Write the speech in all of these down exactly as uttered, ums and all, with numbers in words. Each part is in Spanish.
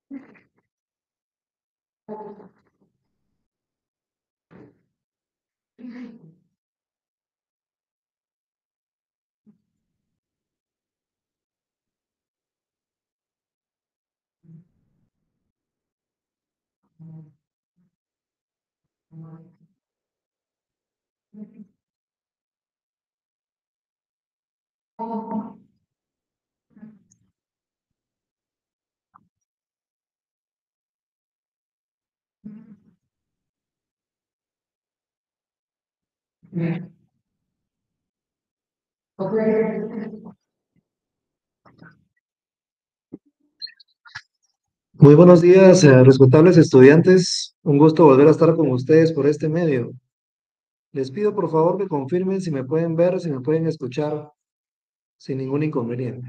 Muy buenos días, eh, respetables estudiantes. Un gusto volver a estar con ustedes por este medio. Les pido por favor que confirmen si me pueden ver, si me pueden escuchar sin ningún inconveniente.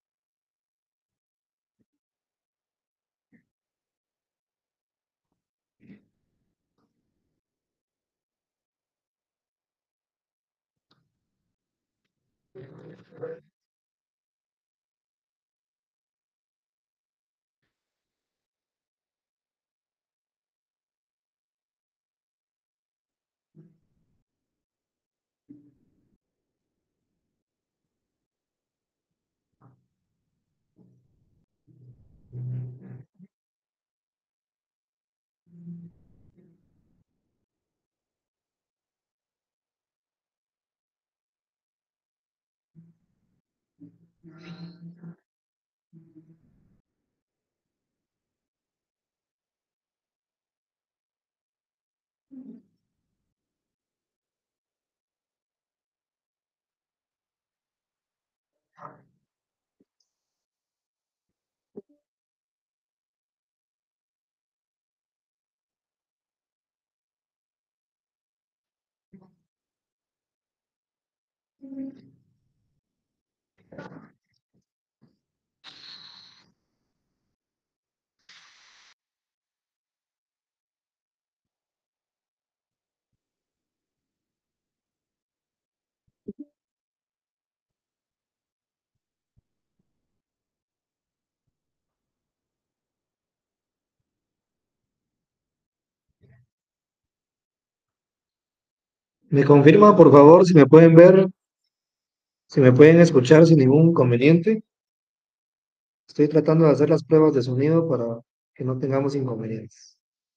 Me confirma por favor si me pueden ver, si me pueden escuchar sin ningún inconveniente. Estoy tratando de hacer las pruebas de sonido para que no tengamos inconvenientes.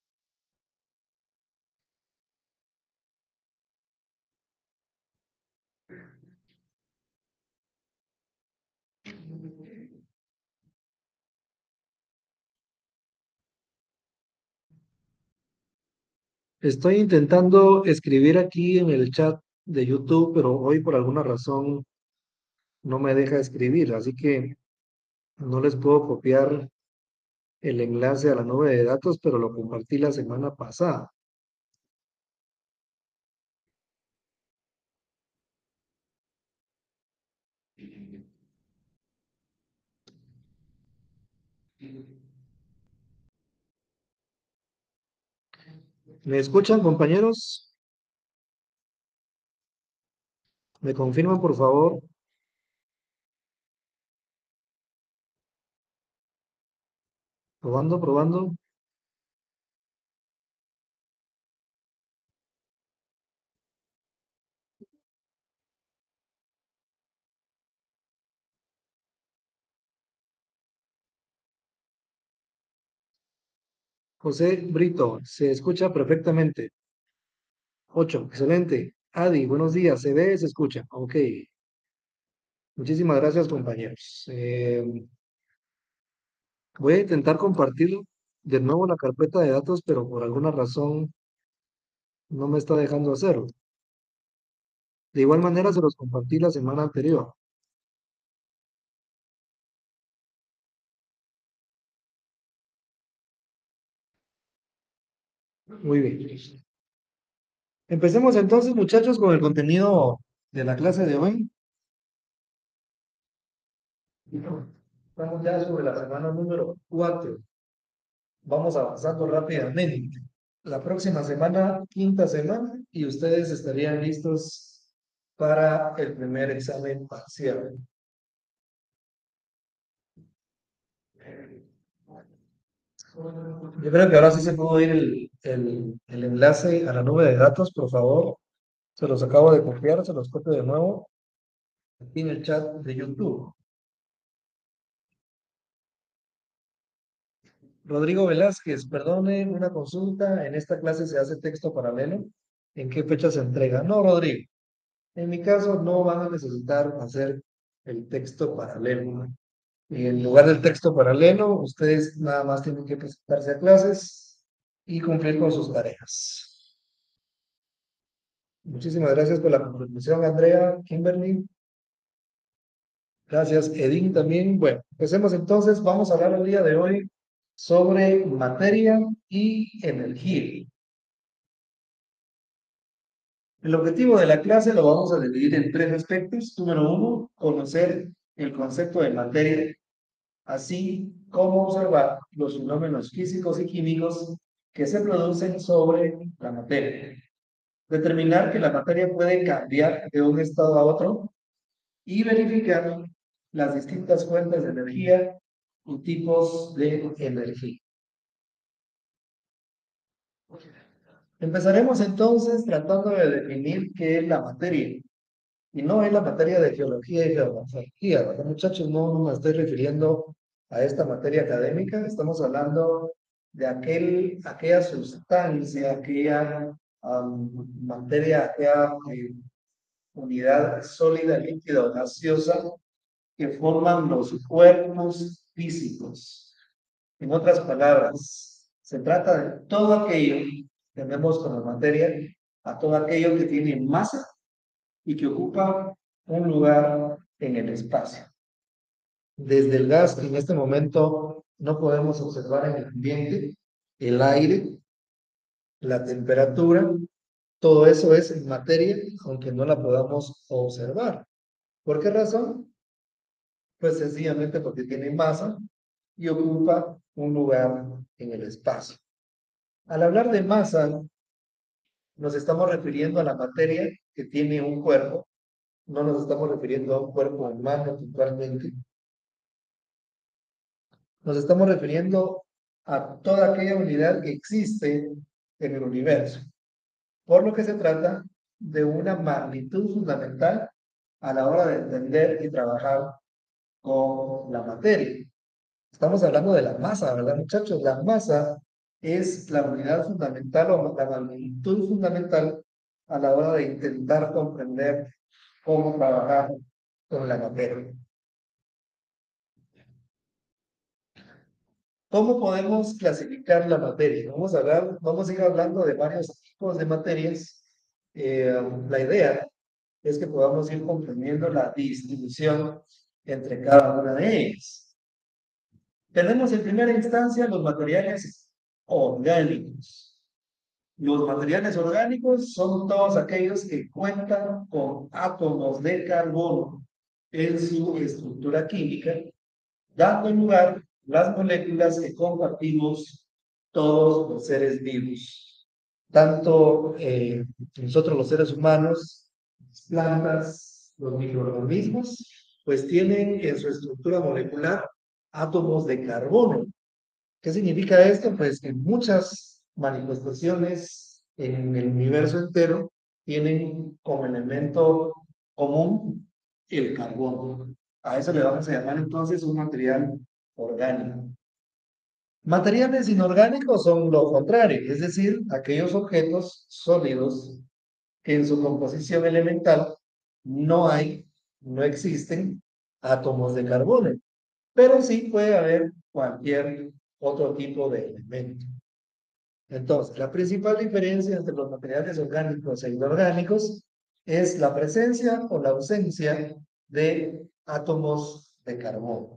Estoy intentando escribir aquí en el chat de YouTube, pero hoy por alguna razón no me deja escribir, así que no les puedo copiar el enlace a la nube de datos, pero lo compartí la semana pasada. ¿Me escuchan, compañeros? ¿Me confirman, por favor? Probando, probando. José Brito, se escucha perfectamente. Ocho, excelente. Adi, buenos días. Se ve, se escucha. Ok. Muchísimas gracias, compañeros. Eh, voy a intentar compartir de nuevo la carpeta de datos, pero por alguna razón no me está dejando hacerlo. De igual manera, se los compartí la semana anterior. Muy bien. Empecemos entonces, muchachos, con el contenido de la clase de hoy. Estamos ya sobre la semana número cuatro. Vamos avanzando rápidamente. La próxima semana, quinta semana, y ustedes estarían listos para el primer examen parcial. Yo creo que ahora sí se pudo ir el, el, el enlace a la nube de datos, por favor. Se los acabo de copiar, se los copio de nuevo aquí en el chat de YouTube. Rodrigo Velázquez, perdone una consulta. En esta clase se hace texto paralelo. ¿En qué fecha se entrega? No, Rodrigo. En mi caso no van a necesitar hacer el texto paralelo. Y en lugar del texto paralelo, ustedes nada más tienen que presentarse a clases y cumplir con sus tareas. Muchísimas gracias por la contribución, Andrea, Kimberly. Gracias, Edín también. Bueno, empecemos entonces. Vamos a hablar el día de hoy sobre materia y energía. El objetivo de la clase lo vamos a dividir en tres aspectos. Número uno, conocer el concepto de materia, así como observar los fenómenos físicos y químicos que se producen sobre la materia. Determinar que la materia puede cambiar de un estado a otro y verificar las distintas fuentes de energía y tipos de energía. Empezaremos entonces tratando de definir qué es la materia. Y no es la materia de geología y geografía, ¿verdad, muchachos? No, no me estoy refiriendo a esta materia académica, estamos hablando de aquel, aquella sustancia, aquella um, materia, aquella eh, unidad sólida, líquida o gaseosa que forman los cuerpos físicos. En otras palabras, se trata de todo aquello que vemos como materia, a todo aquello que tiene masa y que ocupa un lugar en el espacio. Desde el gas, que en este momento no podemos observar en el ambiente, el aire, la temperatura, todo eso es materia, aunque no la podamos observar. ¿Por qué razón? Pues sencillamente porque tiene masa y ocupa un lugar en el espacio. Al hablar de masa, nos estamos refiriendo a la materia que tiene un cuerpo, no nos estamos refiriendo a un cuerpo humano puntualmente, nos estamos refiriendo a toda aquella unidad que existe en el universo, por lo que se trata de una magnitud fundamental a la hora de entender y trabajar con la materia. Estamos hablando de la masa, ¿verdad, muchachos? La masa es la unidad fundamental o la magnitud fundamental a la hora de intentar comprender cómo trabajar con la materia. ¿Cómo podemos clasificar la materia? Vamos a hablar, vamos a ir hablando de varios tipos de materias. Eh, la idea es que podamos ir comprendiendo la distribución entre cada una de ellas. Tenemos en primera instancia los materiales orgánicos. Los materiales orgánicos son todos aquellos que cuentan con átomos de carbono en su estructura química, dando lugar a las moléculas que compartimos todos los seres vivos. Tanto eh, nosotros los seres humanos, las plantas, los microorganismos, pues tienen en su estructura molecular átomos de carbono. ¿Qué significa esto? Pues que muchas manifestaciones en el universo entero tienen como elemento común el carbono. A eso le vamos a llamar entonces un material orgánico. Materiales inorgánicos son lo contrario, es decir, aquellos objetos sólidos que en su composición elemental no hay, no existen átomos de carbono, pero sí puede haber cualquier otro tipo de elemento. Entonces, la principal diferencia entre los materiales orgánicos e inorgánicos es la presencia o la ausencia de átomos de carbono.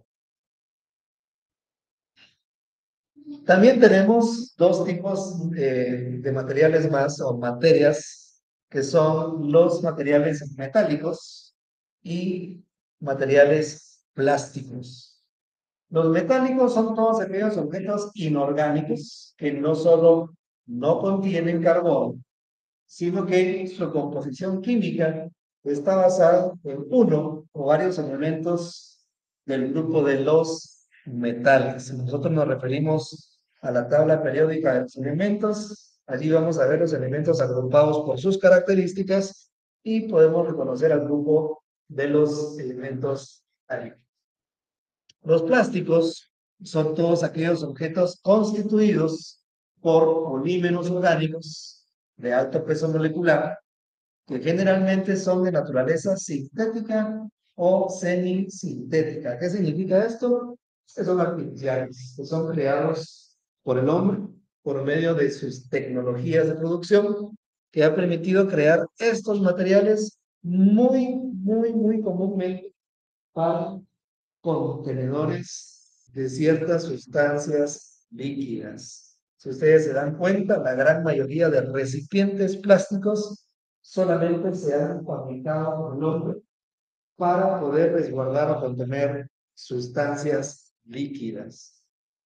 También tenemos dos tipos eh, de materiales más o materias que son los materiales metálicos y materiales plásticos. Los metálicos son todos aquellos objetos inorgánicos que no solo no contienen carbono, sino que su composición química está basada en uno o varios elementos del grupo de los metales. Nosotros nos referimos a la tabla periódica de los elementos. Allí vamos a ver los elementos agrupados por sus características y podemos reconocer al grupo de los elementos alíquetos. Los plásticos son todos aquellos objetos constituidos por polímeros orgánicos de alto peso molecular que generalmente son de naturaleza sintética o semisintética. ¿Qué significa esto? Que son artificiales, que son creados por el hombre por medio de sus tecnologías de producción, que ha permitido crear estos materiales muy, muy, muy comúnmente para contenedores de ciertas sustancias líquidas. Si ustedes se dan cuenta, la gran mayoría de recipientes plásticos solamente se han fabricado por el hombre para poder resguardar o contener sustancias líquidas.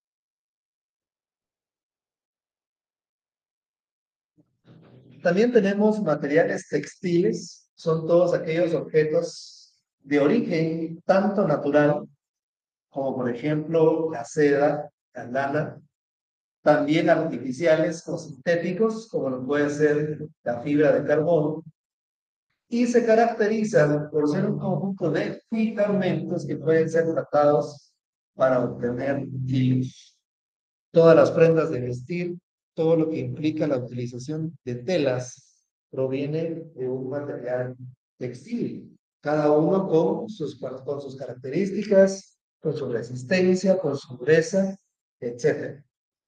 También tenemos materiales textiles, son todos aquellos objetos de origen tanto natural como por ejemplo la seda, la lana, también artificiales o sintéticos, como lo puede ser la fibra de carbono, y se caracterizan por ser un conjunto de filamentos que pueden ser tratados para obtener hilos. Todas las prendas de vestir, todo lo que implica la utilización de telas, proviene de un material textil, cada uno con sus, con sus características, con su resistencia, con su dureza, etcétera.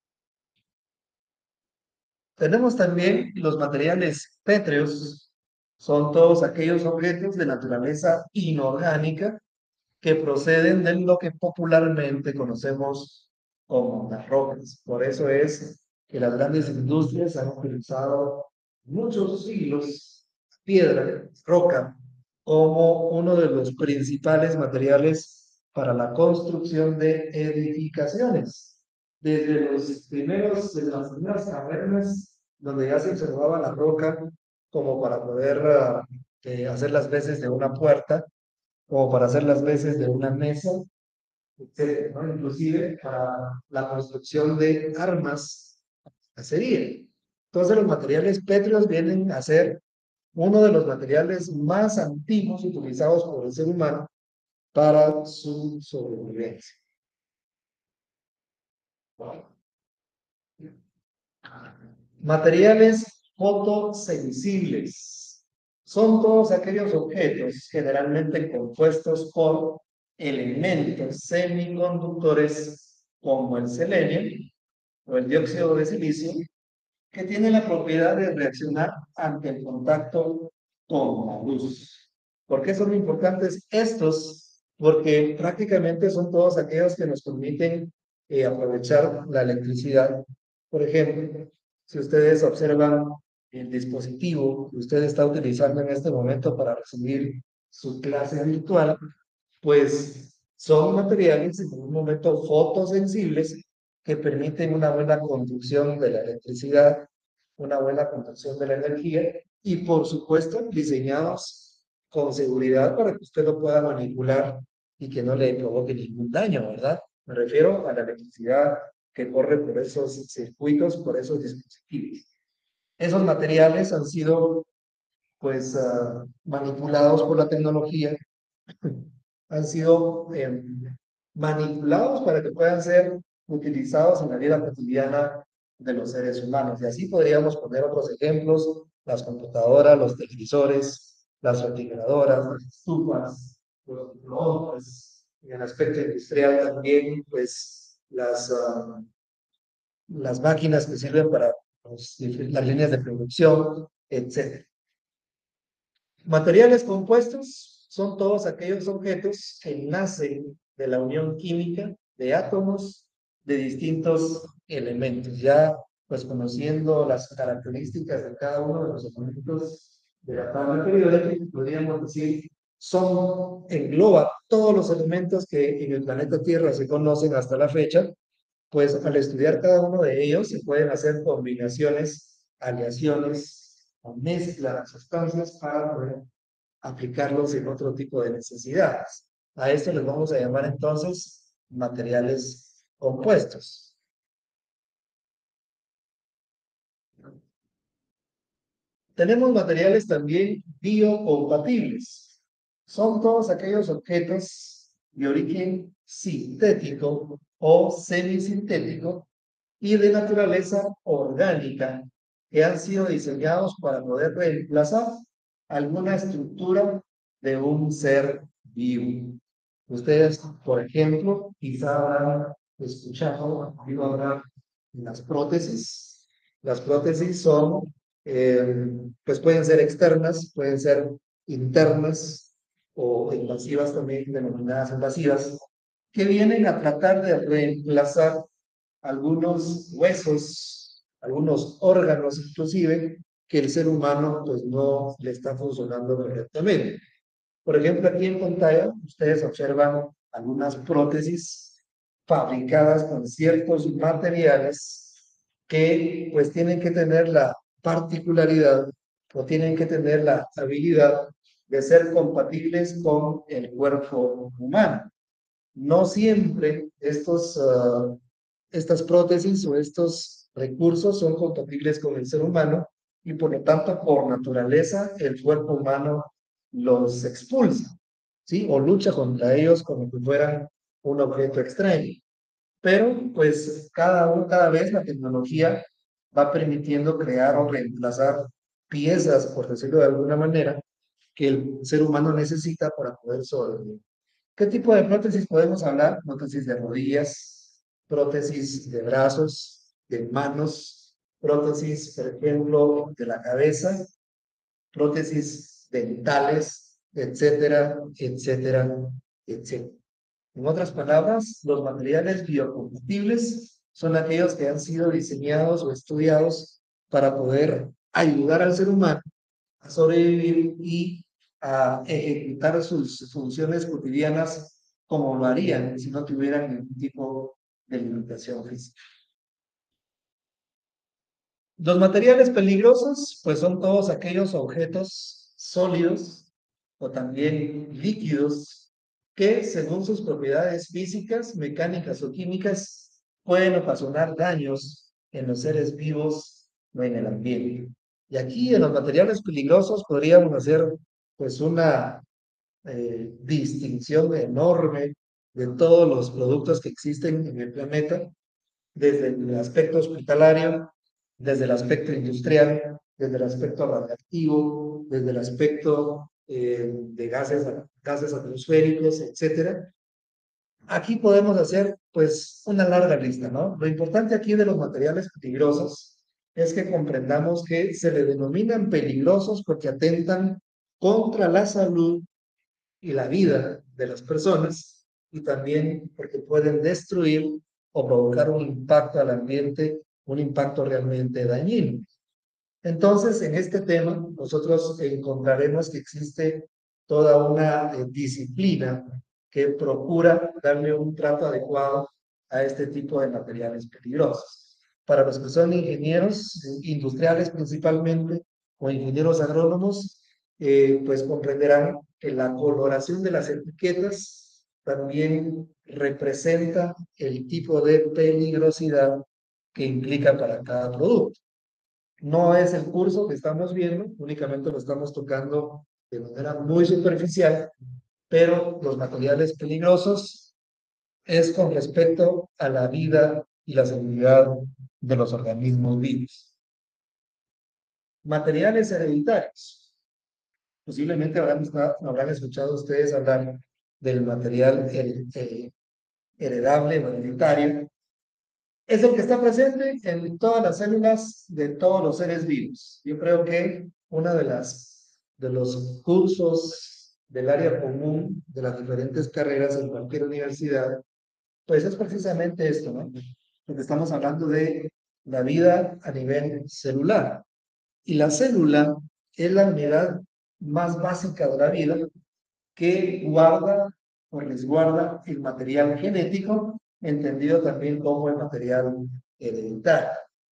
Tenemos también los materiales pétreos, son todos aquellos objetos de naturaleza inorgánica que proceden de lo que popularmente conocemos como las rocas. Por eso es que las grandes industrias han utilizado muchos siglos piedra, roca, como uno de los principales materiales para la construcción de edificaciones. Desde los primeros, desde las primeras cavernas, donde ya se observaba la roca como para poder uh, eh, hacer las veces de una puerta, como para hacer las veces de una mesa, etcétera, ¿no? Inclusive para la construcción de armas, cacería. Entonces los materiales pétreos vienen a ser uno de los materiales más antiguos utilizados por el ser humano para su sobrevivencia. Materiales fotosensibles. Son todos aquellos objetos generalmente compuestos por elementos semiconductores como el selenio o el dióxido de silicio, que tienen la propiedad de reaccionar ante el contacto con la luz. ¿Por qué son importantes estos? Porque prácticamente son todos aquellos que nos permiten eh, aprovechar la electricidad. Por ejemplo, si ustedes observan el dispositivo que usted está utilizando en este momento para recibir su clase virtual, pues son materiales en un momento fotosensibles que permiten una buena conducción de la electricidad, una buena conducción de la energía y por supuesto diseñados con seguridad para que usted lo pueda manipular y que no le provoque ningún daño, ¿verdad? Me refiero a la electricidad que corre por esos circuitos, por esos dispositivos. Esos materiales han sido pues uh, manipulados por la tecnología, han sido eh, manipulados para que puedan ser utilizados en la vida cotidiana de los seres humanos. Y así podríamos poner otros ejemplos: las computadoras, los televisores, las refrigeradoras, las estufas, los microondas, en el aspecto industrial también, pues las, uh, las máquinas que sirven para los, las líneas de producción, etcétera. Materiales compuestos son todos aquellos objetos que nacen de la unión química de átomos de distintos elementos. Ya pues conociendo las características de cada uno de los elementos de la tabla periódica, podríamos decir, son, engloba todos los elementos que en el planeta Tierra se conocen hasta la fecha, pues al estudiar cada uno de ellos se pueden hacer combinaciones, aleaciones o mezclas de sustancias para poder aplicarlos en otro tipo de necesidades. A esto les vamos a llamar entonces materiales compuestos. Tenemos materiales también biocompatibles. Son todos aquellos objetos de origen sintético o semisintético y de naturaleza orgánica que han sido diseñados para poder reemplazar alguna estructura de un ser vivo. Ustedes, por ejemplo, quizá habrán escuchado, oído hablar de las prótesis. Las prótesis son, eh, pues pueden ser externas, pueden ser internas o invasivas también, denominadas invasivas, que vienen a tratar de reemplazar algunos huesos, algunos órganos inclusive, que el ser humano pues no le está funcionando correctamente. Por ejemplo, aquí en pantalla ustedes observan algunas prótesis fabricadas con ciertos materiales que pues tienen que tener la particularidad o tienen que tener la habilidad de ser compatibles con el cuerpo humano. No siempre estos, uh, estas prótesis o estos recursos son compatibles con el ser humano y por lo tanto, por naturaleza, el cuerpo humano los expulsa, ¿sí? O lucha contra ellos como si fueran un objeto extraño. Pero, pues, cada, cada vez la tecnología va permitiendo crear o reemplazar piezas, por decirlo de alguna manera, que el ser humano necesita para poder sobrevivir. ¿Qué tipo de prótesis podemos hablar? Prótesis de rodillas, prótesis de brazos, de manos, prótesis, por ejemplo, de la cabeza, prótesis dentales, etcétera, etcétera, etcétera. En otras palabras, los materiales biocompatibles son aquellos que han sido diseñados o estudiados para poder ayudar al ser humano a sobrevivir y a ejecutar sus funciones cotidianas como lo harían si no tuvieran ningún tipo de limitación física. Los materiales peligrosos, pues son todos aquellos objetos sólidos o también líquidos que, según sus propiedades físicas, mecánicas o químicas, pueden ocasionar daños en los seres vivos o en el ambiente. Y aquí en los materiales peligrosos podríamos hacer pues una eh, distinción enorme de todos los productos que existen en el planeta, desde el aspecto hospitalario, desde el aspecto industrial, desde el aspecto radiactivo, desde el aspecto eh, de gases, gases atmosféricos, etcétera. Aquí podemos hacer pues una larga lista, ¿no? Lo importante aquí de los materiales peligrosos es que comprendamos que se le denominan peligrosos porque atentan contra la salud y la vida de las personas y también porque pueden destruir o provocar un impacto al ambiente, un impacto realmente dañino. Entonces, en este tema, nosotros encontraremos que existe toda una eh, disciplina que procura darle un trato adecuado a este tipo de materiales peligrosos. Para los que son ingenieros eh, industriales principalmente o ingenieros agrónomos, eh, pues comprenderán que la coloración de las etiquetas también representa el tipo de peligrosidad que implica para cada producto. No es el curso que estamos viendo, únicamente lo estamos tocando de manera muy superficial, pero los materiales peligrosos es con respecto a la vida y la seguridad de los organismos vivos. Materiales hereditarios. Posiblemente habrán, habrán escuchado ustedes hablar del material heredable o hereditario. Es el que está presente en todas las células de todos los seres vivos. Yo creo que uno de, las, de los cursos del área común de las diferentes carreras en cualquier universidad, pues es precisamente esto, ¿no? Porque estamos hablando de la vida a nivel celular. Y la célula es la unidad más básica de la vida que guarda o resguarda el material genético, entendido también como el material hereditario.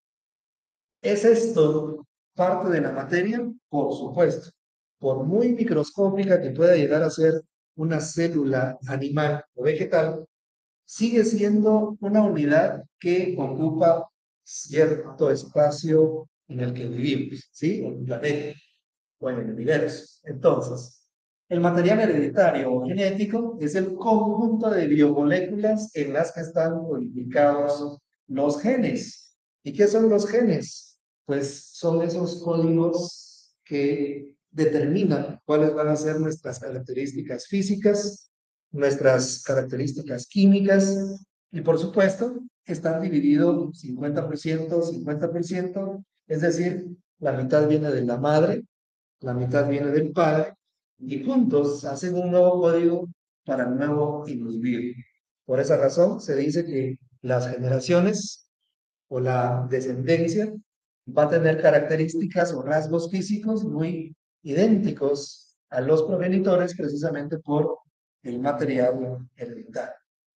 ¿Es esto parte de la materia? Por supuesto. Por muy microscópica que pueda llegar a ser una célula animal o vegetal, sigue siendo una unidad que ocupa cierto espacio en el que vivimos, ¿sí? En el planeta o en el universo. Entonces, el material hereditario o genético es el conjunto de biomoléculas en las que están codificados los genes. ¿Y qué son los genes? Pues son esos códigos que determinan cuáles van a ser nuestras características físicas, nuestras características químicas y por supuesto están divididos cincuenta por ciento, cincuenta por ciento, es decir, la mitad viene de la madre, la mitad viene del padre, y juntos hacen un nuevo código para el nuevo individuo. Por esa razón se dice que las generaciones o la descendencia va a tener características o rasgos físicos muy idénticos a los progenitores precisamente por el material hereditario.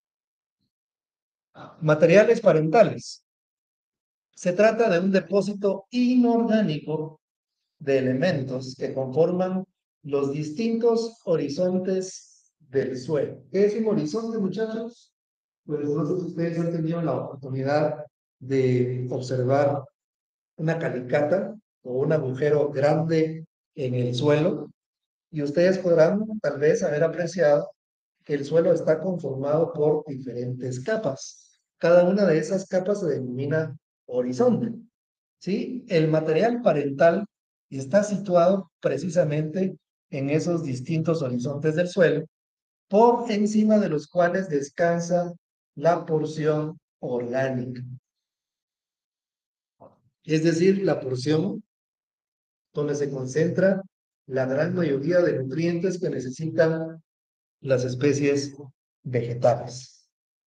Materiales parentales. Se trata de un depósito inorgánico de elementos que conforman los distintos horizontes del suelo. ¿Qué es un horizonte, muchachos? Pues no sé si ustedes han tenido la oportunidad de observar una calicata o un agujero grande en el suelo y ustedes podrán tal vez haber apreciado que el suelo está conformado por diferentes capas. Cada una de esas capas se denomina horizonte. ¿Sí? El material parental está situado precisamente en esos distintos horizontes del suelo, por encima de los cuales descansa la porción orgánica, es decir, la porción donde se concentra la gran mayoría de nutrientes que necesitan las especies vegetales.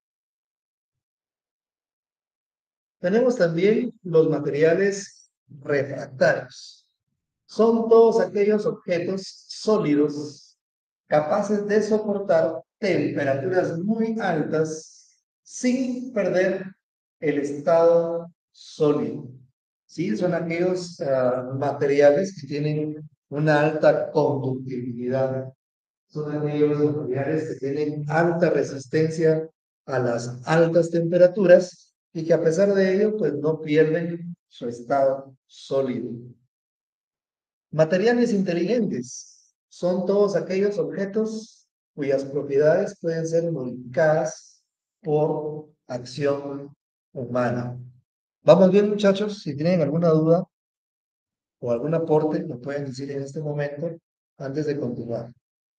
Tenemos también los materiales refractarios. Son todos aquellos objetos sólidos capaces de soportar temperaturas muy altas sin perder el estado sólido. ¿Sí? Son aquellos uh, materiales que tienen una alta conductibilidad. Son aquellos materiales que tienen alta resistencia a las altas temperaturas y que a pesar de ello, pues no pierden su estado sólido. Materiales inteligentes son todos aquellos objetos cuyas propiedades pueden ser modificadas por acción humana. ¿Vamos bien, muchachos? Si tienen alguna duda o algún aporte, lo pueden decir en este momento antes de continuar.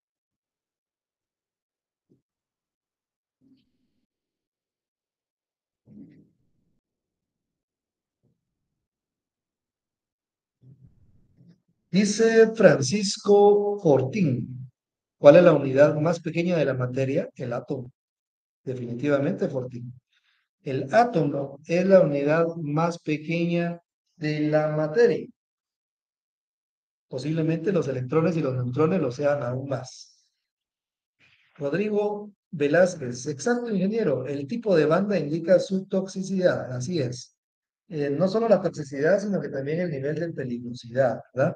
Dice Francisco Fortín, ¿cuál es la unidad más pequeña de la materia? El átomo. Definitivamente, Fortín. El átomo es la unidad más pequeña de la materia. Posiblemente los electrones y los neutrones lo sean aún más. Rodrigo Velázquez, exacto, ingeniero. El tipo de banda indica su toxicidad, así es. Eh, no solo la toxicidad, sino que también el nivel de peligrosidad, ¿verdad?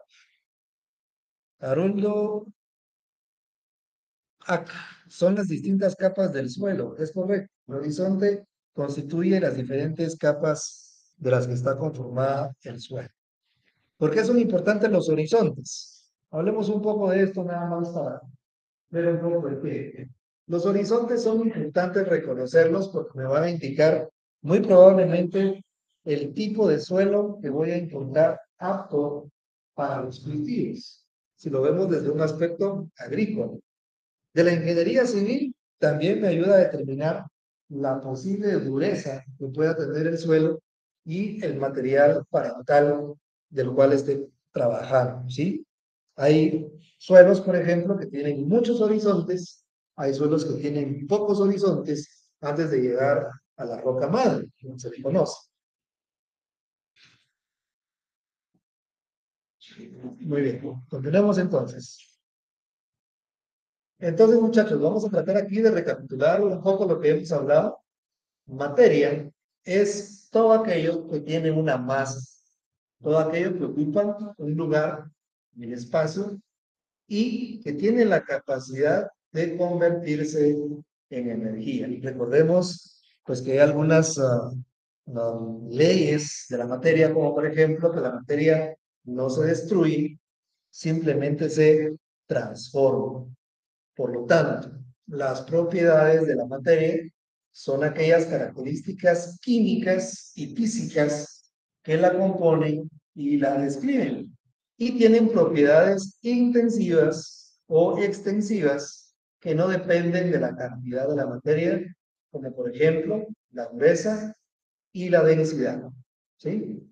Arundo Ac, son las distintas capas del suelo, es correcto. El horizonte constituye las diferentes capas de las que está conformada el suelo. ¿Por qué son importantes los horizontes? Hablemos un poco de esto nada más para ver un poco el qué. Los horizontes son importantes reconocerlos porque me van a indicar muy probablemente el tipo de suelo que voy a encontrar apto para los cultivos. Si lo vemos desde un aspecto agrícola. De la ingeniería civil también me ayuda a determinar la posible dureza que pueda tener el suelo y el material parental del cual esté trabajando, ¿sí? Hay suelos, por ejemplo, que tienen muchos horizontes, hay suelos que tienen pocos horizontes antes de llegar a la roca madre, como se le conoce. Muy bien, continuemos entonces. Entonces, muchachos, vamos a tratar aquí de recapitular un poco lo que hemos hablado. Materia es todo aquello que tiene una masa, todo aquello que ocupa un lugar en el espacio y que tiene la capacidad de convertirse en energía. Y recordemos, pues que hay algunas uh, um, leyes de la materia, como por ejemplo que la materia no se destruye, simplemente se transforma. Por lo tanto, las propiedades de la materia son aquellas características químicas y físicas que la componen y la describen. Y tienen propiedades intensivas o extensivas que no dependen de la cantidad de la materia, como por ejemplo la dureza y la densidad. ¿Sí?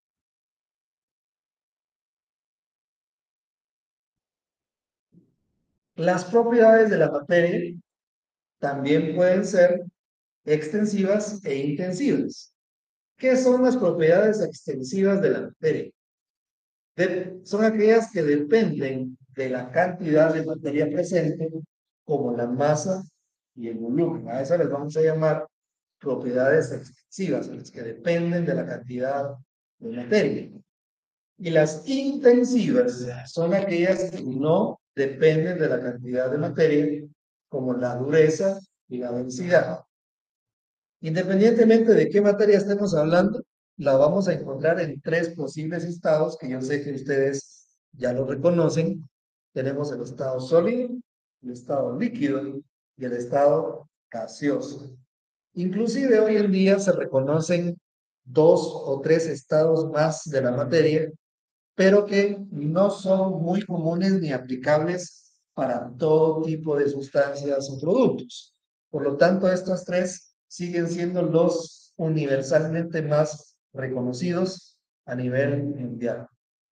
Las propiedades de la materia también pueden ser extensivas e intensivas. ¿Qué son las propiedades extensivas de la materia? De- son aquellas que dependen de la cantidad de materia presente, como la masa y el volumen. A esas les vamos a llamar propiedades extensivas, las que dependen de la cantidad de materia. Y las intensivas son aquellas que no dependen de la cantidad de materia, como la dureza y la densidad. Independientemente de qué materia estemos hablando, la vamos a encontrar en tres posibles estados que yo sé que ustedes ya lo reconocen. Tenemos el estado sólido, el estado líquido y el estado gaseoso. Inclusive hoy en día se reconocen dos o tres estados más de la materia, pero que no son muy comunes ni aplicables para todo tipo de sustancias o productos. Por lo tanto, estos tres siguen siendo los universalmente más reconocidos a nivel mundial.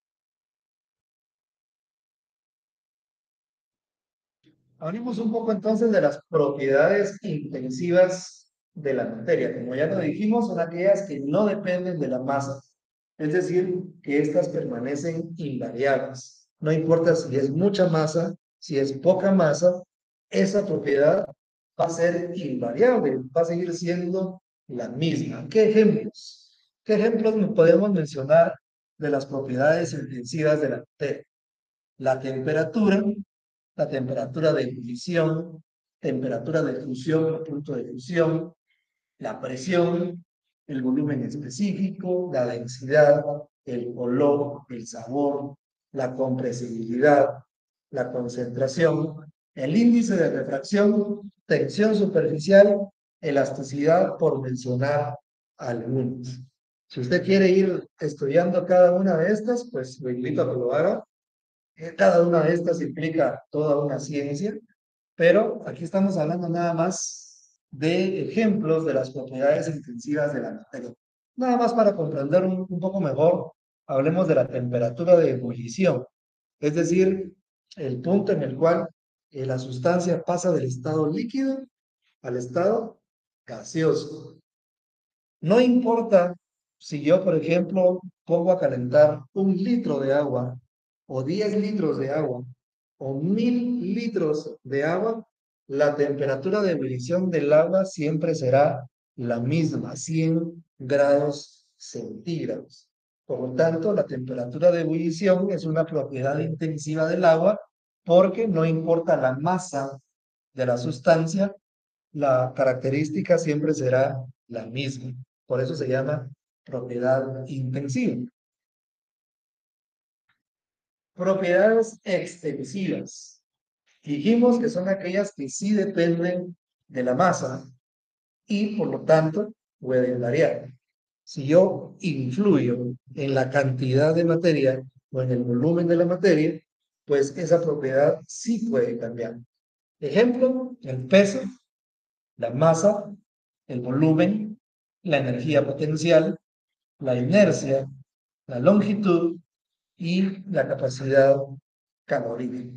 Hablemos un poco entonces de las propiedades intensivas de la materia. Como ya lo dijimos, son aquellas que no dependen de la masa, es decir, que éstas permanecen invariables. No importa si es mucha masa, si es poca masa, esa propiedad va a ser invariable, va a seguir siendo la misma. ¿Qué ejemplos? ¿Qué ejemplos podemos mencionar de las propiedades intensivas de la materia? La temperatura, la temperatura de ebullición, temperatura de fusión, punto de fusión, la presión, el volumen específico, la densidad, el color, el sabor, la compresibilidad, la concentración, el índice de refracción, tensión superficial, elasticidad, por mencionar algunos. Si usted quiere ir estudiando cada una de estas, pues lo invito a que lo haga. Cada una de estas implica toda una ciencia, pero aquí estamos hablando nada más de ejemplos de las propiedades intensivas de la materia. Nada más para comprender un, un poco mejor, hablemos de la temperatura de ebullición, es decir, el punto en el cual eh, la sustancia pasa del estado líquido al estado gaseoso. No importa si yo, por ejemplo, pongo a calentar un litro de agua o diez litros de agua o mil litros de agua, la temperatura de ebullición del agua siempre será la misma, cien grados centígrados. Por lo tanto, la temperatura de ebullición es una propiedad intensiva del agua porque no importa la masa de la sustancia, la característica siempre será la misma. Por eso se llama propiedad intensiva. Propiedades extensivas. Dijimos que son aquellas que sí dependen de la masa y por lo tanto pueden variar. Si yo influyo en la cantidad de materia o en el volumen de la materia, pues esa propiedad sí puede cambiar. Ejemplo, el peso, la masa, el volumen, la energía potencial, la inercia, la longitud y la capacidad calórica.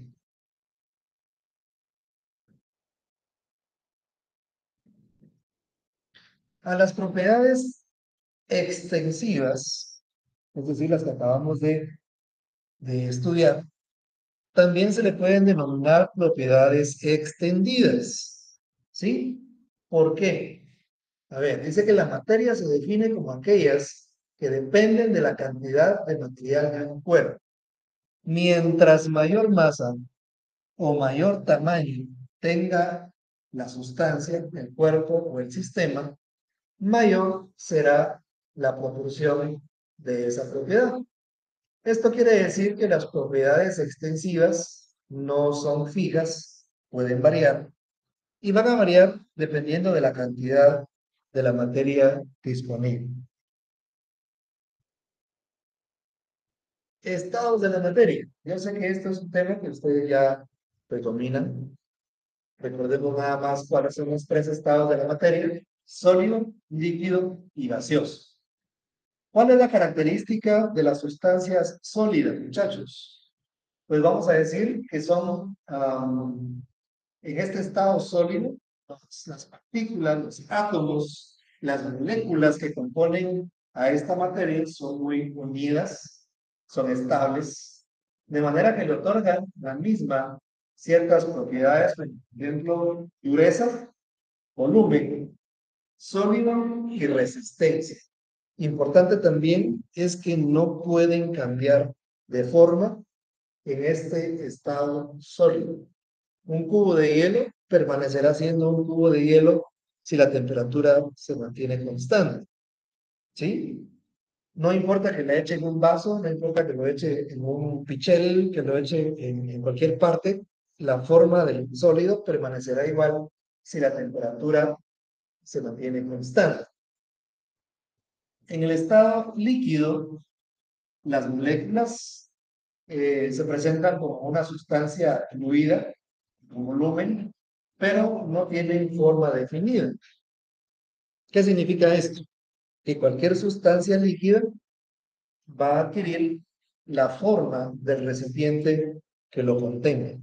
A las propiedades extensivas, es decir, las que acabamos de, de estudiar, también se le pueden denominar propiedades extendidas. ¿Sí? ¿Por qué? A ver, dice que la materia se define como aquellas que dependen de la cantidad de material en un cuerpo. Mientras mayor masa o mayor tamaño tenga la sustancia, el cuerpo o el sistema, mayor será la proporción de esa propiedad. Esto quiere decir que las propiedades extensivas no son fijas, pueden variar y van a variar dependiendo de la cantidad de la materia disponible. Estados de la materia. Yo sé que esto es un tema que ustedes ya pues, dominan. Recordemos nada más cuáles son los tres estados de la materia: sólido, líquido y gaseoso. ¿Cuál es la característica de las sustancias sólidas, muchachos? Pues vamos a decir que son, um, en este estado sólido, las partículas, los átomos, las moléculas que componen a esta materia son muy unidas, son estables, de manera que le otorgan la misma ciertas propiedades, por ejemplo, dureza, volumen, sólido y resistencia. Importante también es que no pueden cambiar de forma en este estado sólido. Un cubo de hielo permanecerá siendo un cubo de hielo si la temperatura se mantiene constante, ¿sí? No importa que le eche en un vaso, no importa que lo eche en un pichel, que lo eche en, en cualquier parte, la forma del sólido permanecerá igual si la temperatura se mantiene constante. En el estado líquido, las moléculas eh, se presentan como una sustancia fluida, un volumen, pero no tienen forma definida. ¿Qué significa esto? Que cualquier sustancia líquida va a adquirir la forma del recipiente que lo contenga.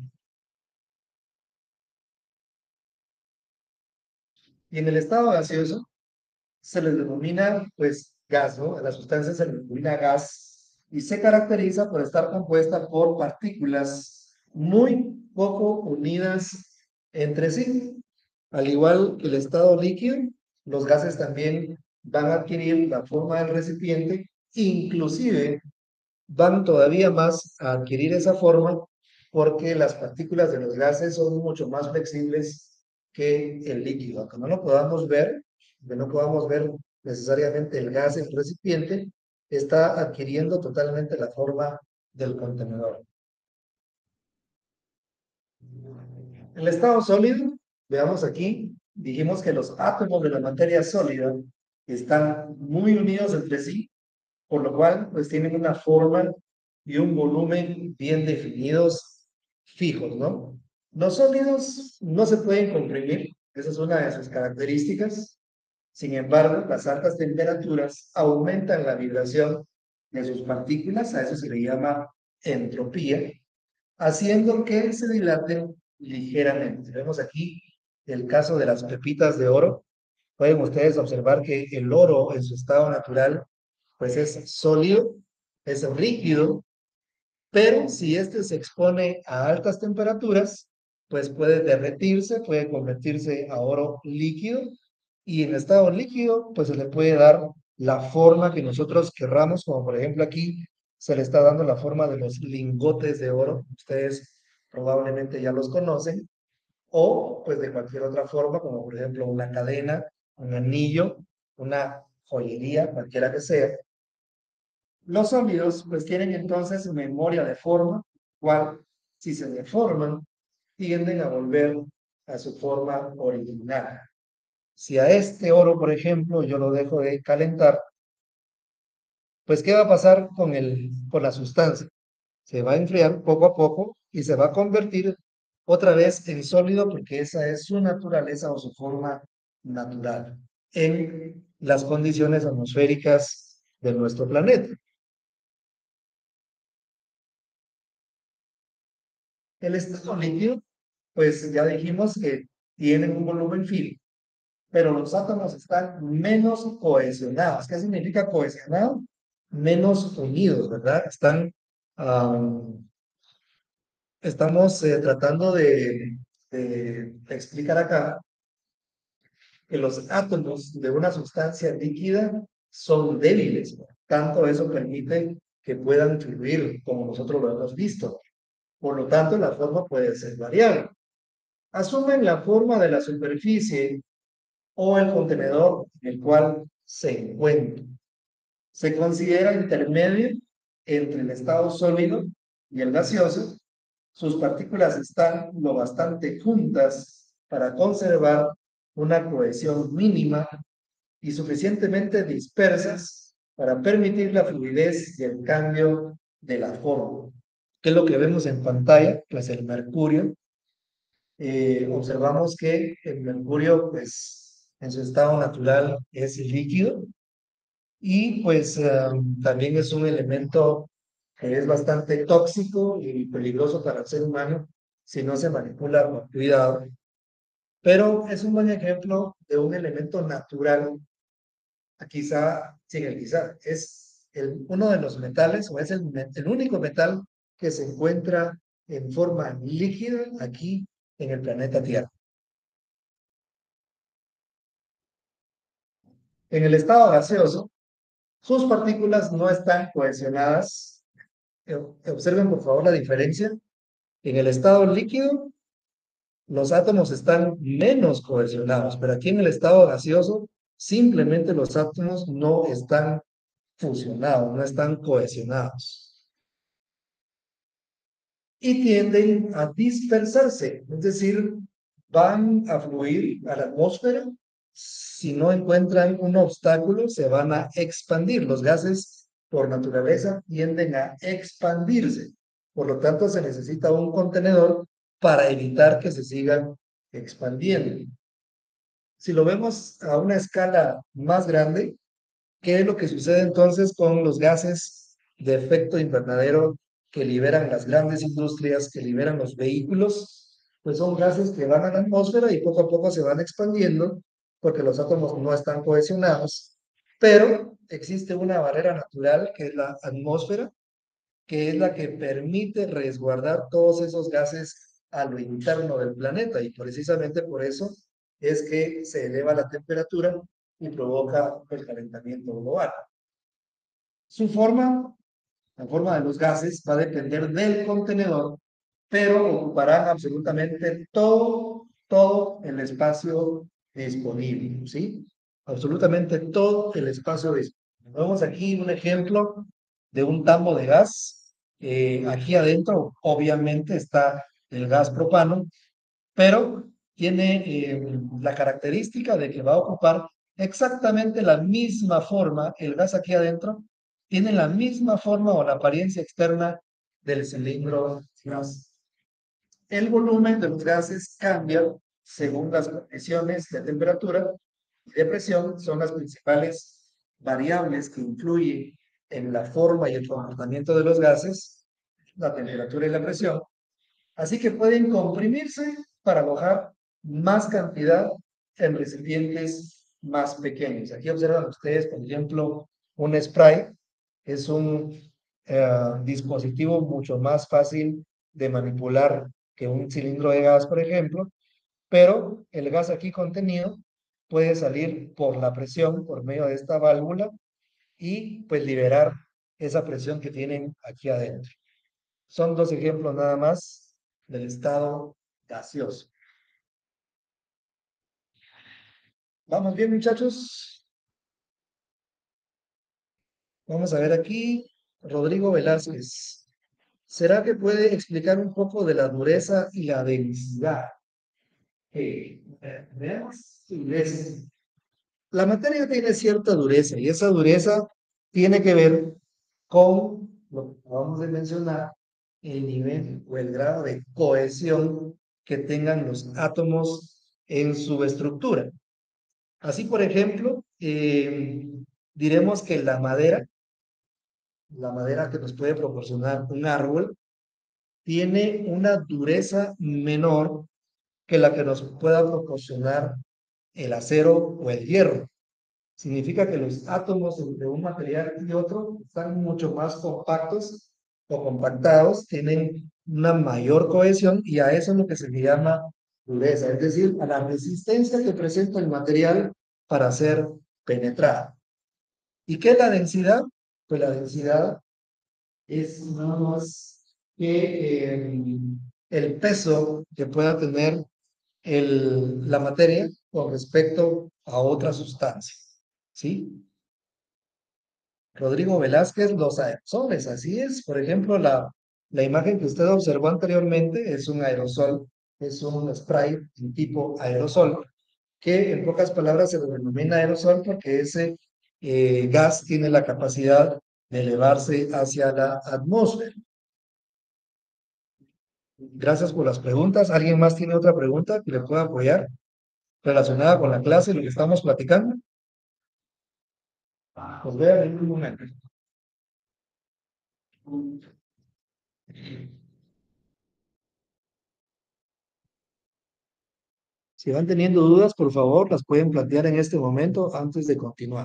Y en el estado gaseoso se les denomina, pues, gas, ¿no? A la sustancia se le denomina gas y se caracteriza por estar compuesta por partículas muy poco unidas entre sí. Al igual que el estado líquido, los gases también van a adquirir la forma del recipiente, inclusive van todavía más a adquirir esa forma porque las partículas de los gases son mucho más flexibles que el líquido. Aunque no lo podamos ver, que no podamos ver necesariamente el gas en el recipiente, está adquiriendo totalmente la forma del contenedor. El estado sólido, veamos aquí, dijimos que los átomos de la materia sólida están muy unidos entre sí, por lo cual pues tienen una forma y un volumen bien definidos, fijos, ¿no? Los sólidos no se pueden comprimir, esa es una de sus características. Sin embargo, las altas temperaturas aumentan la vibración de sus partículas, a eso se le llama entropía, haciendo que se dilaten ligeramente. Vemos aquí el caso de las pepitas de oro. Pueden ustedes observar que el oro en su estado natural pues es sólido, es líquido, pero si este se expone a altas temperaturas, pues puede derretirse, puede convertirse a oro líquido y en estado líquido, pues se le puede dar la forma que nosotros querramos, como por ejemplo aquí se le está dando la forma de los lingotes de oro, ustedes probablemente ya los conocen, o pues de cualquier otra forma, como por ejemplo una cadena, un anillo, una joyería, cualquiera que sea. Los sólidos pues tienen entonces memoria de forma, cual si se deforman, tienden a volver a su forma original. Si a este oro, por ejemplo, yo lo dejo de calentar, pues ¿qué va a pasar con, el, con la sustancia? Se va a enfriar poco a poco y se va a convertir otra vez en sólido porque esa es su naturaleza o su forma natural en las condiciones atmosféricas de nuestro planeta. El estado líquido, pues ya dijimos que tienen un volumen fijo, pero los átomos están menos cohesionados. ¿Qué significa cohesionado? Menos unidos, ¿verdad? Están, um, estamos eh, tratando de, de explicar acá que los átomos de una sustancia líquida son débiles, ¿no? Tanto eso permite que puedan fluir como nosotros lo hemos visto. Por lo tanto, la forma puede ser variable. Asumen la forma de la superficie o el contenedor en el cual se encuentra. Se considera intermedio entre el estado sólido y el gaseoso. Sus partículas están lo bastante juntas para conservar una cohesión mínima y suficientemente dispersas para permitir la fluidez y el cambio de la forma. ¿Qué es lo que vemos en pantalla? Pues el mercurio. Eh, observamos que el mercurio, pues, en su estado natural es líquido y pues um, también es un elemento que es bastante tóxico y peligroso para el ser humano si no se manipula con cuidado. Pero es un buen ejemplo de un elemento natural, quizá, sin el quizá, es el, uno de los metales o es el, el único metal que se encuentra en forma líquida aquí en el planeta Tierra. En el estado gaseoso, sus partículas no están cohesionadas. Eh, Observen por favor la diferencia. En el estado líquido, los átomos están menos cohesionados, pero aquí en el estado gaseoso, simplemente los átomos no están fusionados, no están cohesionados. Y tienden a dispersarse, es decir, van a fluir a la atmósfera. Si no encuentran un obstáculo, se van a expandir. Los gases, por naturaleza, tienden a expandirse. Por lo tanto, se necesita un contenedor para evitar que se sigan expandiendo. Si lo vemos a una escala más grande, ¿qué es lo que sucede entonces con los gases de efecto invernadero que liberan las grandes industrias, que liberan los vehículos? Pues son gases que van a la atmósfera y poco a poco se van expandiendo porque los átomos no están cohesionados, pero existe una barrera natural que es la atmósfera, que es la que permite resguardar todos esos gases a lo interno del planeta y precisamente por eso es que se eleva la temperatura y provoca el calentamiento global. Su forma, la forma de los gases, va a depender del contenedor, pero ocuparán absolutamente todo, todo el espacio disponible, ¿sí? Absolutamente todo el espacio disponible. Vemos aquí un ejemplo de un tambo de gas. Eh, aquí adentro, obviamente, está el gas propano, pero tiene eh, la característica de que va a ocupar exactamente la misma forma, el gas aquí adentro tiene la misma forma o la apariencia externa del cilindro gas. El volumen de los gases cambia según las condiciones de temperatura y de presión, son las principales variables que influyen en la forma y el comportamiento de los gases, la temperatura y la presión. Así que pueden comprimirse para alojar más cantidad en recipientes más pequeños. Aquí observan ustedes, por ejemplo, un spray. Es un eh, dispositivo mucho más fácil de manipular que un cilindro de gas, por ejemplo, pero el gas aquí contenido puede salir por la presión, por medio de esta válvula, y pues liberar esa presión que tienen aquí adentro. Son dos ejemplos nada más del estado gaseoso. ¿Vamos bien, muchachos? Vamos a ver aquí. Rodrigo Velázquez. ¿Será que puede explicar un poco de la dureza y la densidad? Eh, eh, veamos. Dureza. La materia tiene cierta dureza y esa dureza tiene que ver con lo que acabamos de mencionar, el nivel o el grado de cohesión que tengan los átomos en su estructura. Así, por ejemplo, eh, diremos que la madera, la madera que nos puede proporcionar un árbol, tiene una dureza menor que la que nos pueda proporcionar el acero o el hierro. Significa que los átomos de un material y otro están mucho más compactos o compactados, tienen una mayor cohesión y a eso es lo que se le llama dureza, es decir, a la resistencia que presenta el material para ser penetrado. ¿Y qué es la densidad? Pues la densidad es nada más que eh, el peso que pueda tener el, la materia con respecto a otra sustancia. ¿Sí? Rodrigo Velázquez, los aerosoles, así es. Por ejemplo, la, la imagen que usted observó anteriormente es un aerosol, es un spray en tipo aerosol, que en pocas palabras se denomina aerosol porque ese eh, gas tiene la capacidad de elevarse hacia la atmósfera. Gracias por las preguntas. ¿Alguien más tiene otra pregunta que le pueda apoyar relacionada con la clase y lo que estamos platicando? Pues vean en un momento. Si van teniendo dudas, por favor, las pueden plantear en este momento antes de continuar.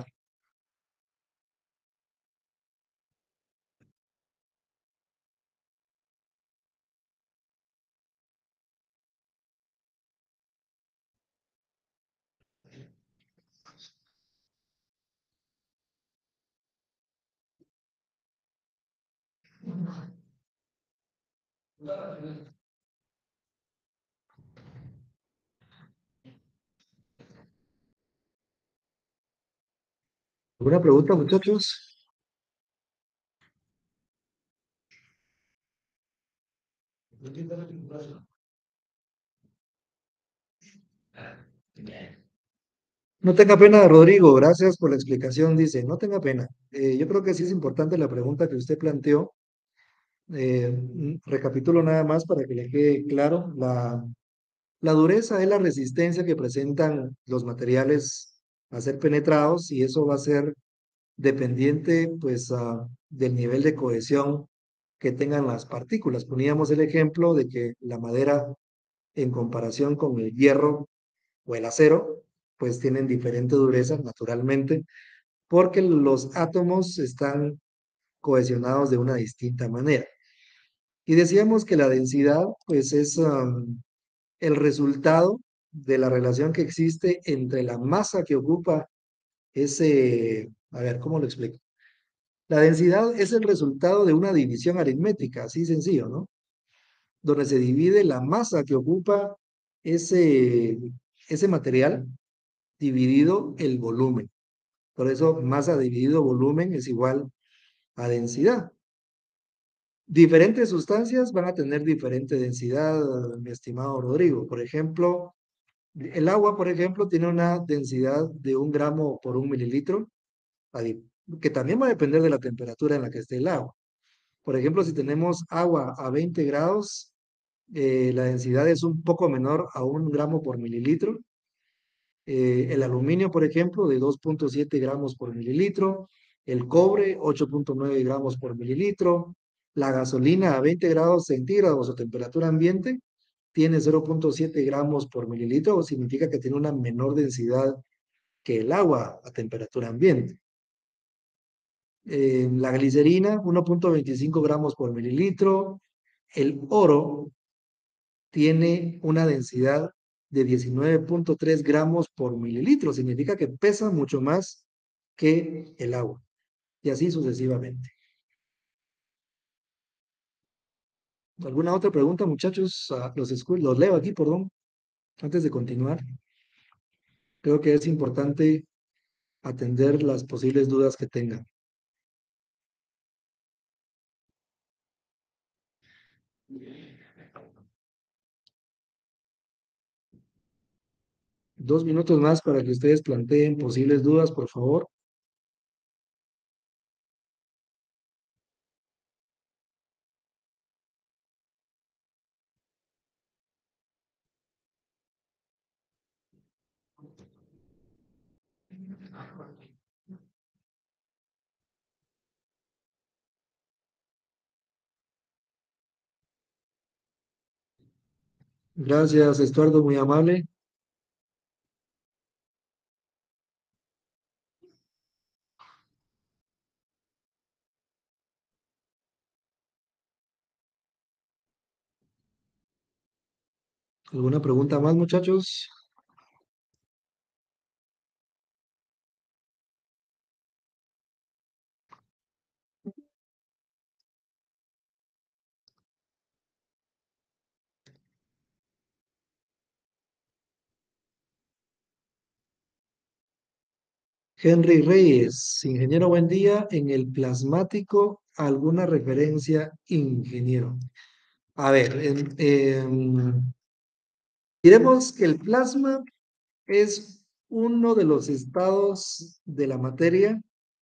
¿Alguna pregunta, muchachos? No tenga pena, Rodrigo. Gracias por la explicación. Dice, no tenga pena. Eh, yo creo que sí es importante la pregunta que usted planteó. Eh, mm, recapitulo nada más para que le quede claro. La, la dureza es la resistencia que presentan los materiales a ser penetrados y eso va a ser dependiente pues ah, del nivel de cohesión que tengan las partículas. Poníamos el ejemplo de que la madera en comparación con el hierro o el acero pues tienen diferente dureza naturalmente porque los átomos están cohesionados de una distinta manera. Y decíamos que la densidad pues es um, el resultado de la relación que existe entre la masa que ocupa ese, a ver, ¿cómo lo explico? La densidad es el resultado de una división aritmética, así sencillo, ¿no? Donde se divide la masa que ocupa ese, ese material dividido el volumen. Por eso, masa dividido volumen es igual a densidad. Diferentes sustancias van a tener diferente densidad, mi estimado Rodrigo. Por ejemplo, el agua, por ejemplo, tiene una densidad de un gramo por un mililitro, que también va a depender de la temperatura en la que esté el agua. Por ejemplo, si tenemos agua a veinte grados, eh, la densidad es un poco menor a un gramo por mililitro. Eh, el aluminio, por ejemplo, de dos punto siete gramos por mililitro. El cobre, ocho punto nueve gramos por mililitro. La gasolina a veinte grados centígrados o temperatura ambiente tiene cero punto siete gramos por mililitro, o significa que tiene una menor densidad que el agua a temperatura ambiente. Eh, la glicerina, uno punto veinticinco gramos por mililitro. El oro tiene una densidad de diecinueve punto tres gramos por mililitro, significa que pesa mucho más que el agua, y así sucesivamente. ¿Alguna otra pregunta, muchachos? Ah, los, escu- los leo aquí, perdón, antes de continuar. Creo que es importante atender las posibles dudas que tengan. Dos minutos más para que ustedes planteen posibles dudas, por favor. Gracias, Estuardo, muy amable. ¿Alguna pregunta más, muchachos? Henry Reyes, ingeniero, buen día. En el plasmático, ¿alguna referencia, ingeniero? A ver, en- em, diremos que el plasma es uno de los estados de la materia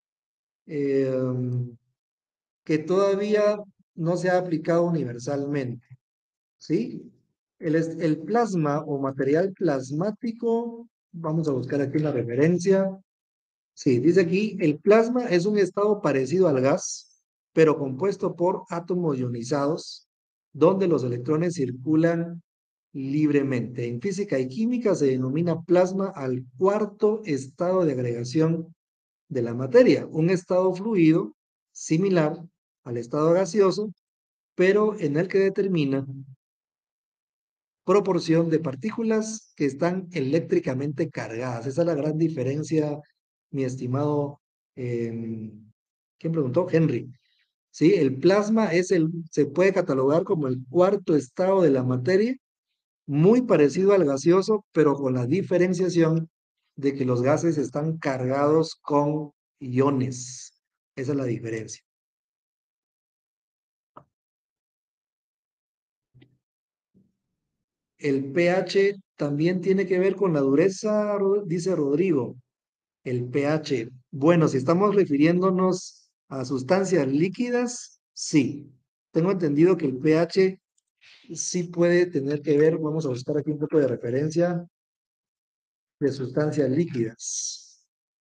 em, que todavía no se ha aplicado universalmente, ¿sí? El, es- el plasma o material plasmático, vamos a buscar aquí una referencia. Sí, dice aquí, el plasma es un estado parecido al gas, pero compuesto por átomos ionizados, donde los electrones circulan libremente. En física y química se denomina plasma al cuarto estado de agregación de la materia, un estado fluido similar al estado gaseoso, pero en el que determina proporción de partículas que están eléctricamente cargadas. Esa es la gran diferencia, mi estimado, eh, ¿quién preguntó? Henry. Sí, el plasma es el, se puede catalogar como el cuarto estado de la materia, muy parecido al gaseoso, pero con la diferenciación de que los gases están cargados con iones. Esa es la diferencia. El pH también tiene que ver con la dureza, Ro- dice Rodrigo. El pH. Bueno, si estamos refiriéndonos a sustancias líquidas, sí. Tengo entendido que el pH sí puede tener que ver, vamos a buscar aquí un poco de referencia de sustancias líquidas.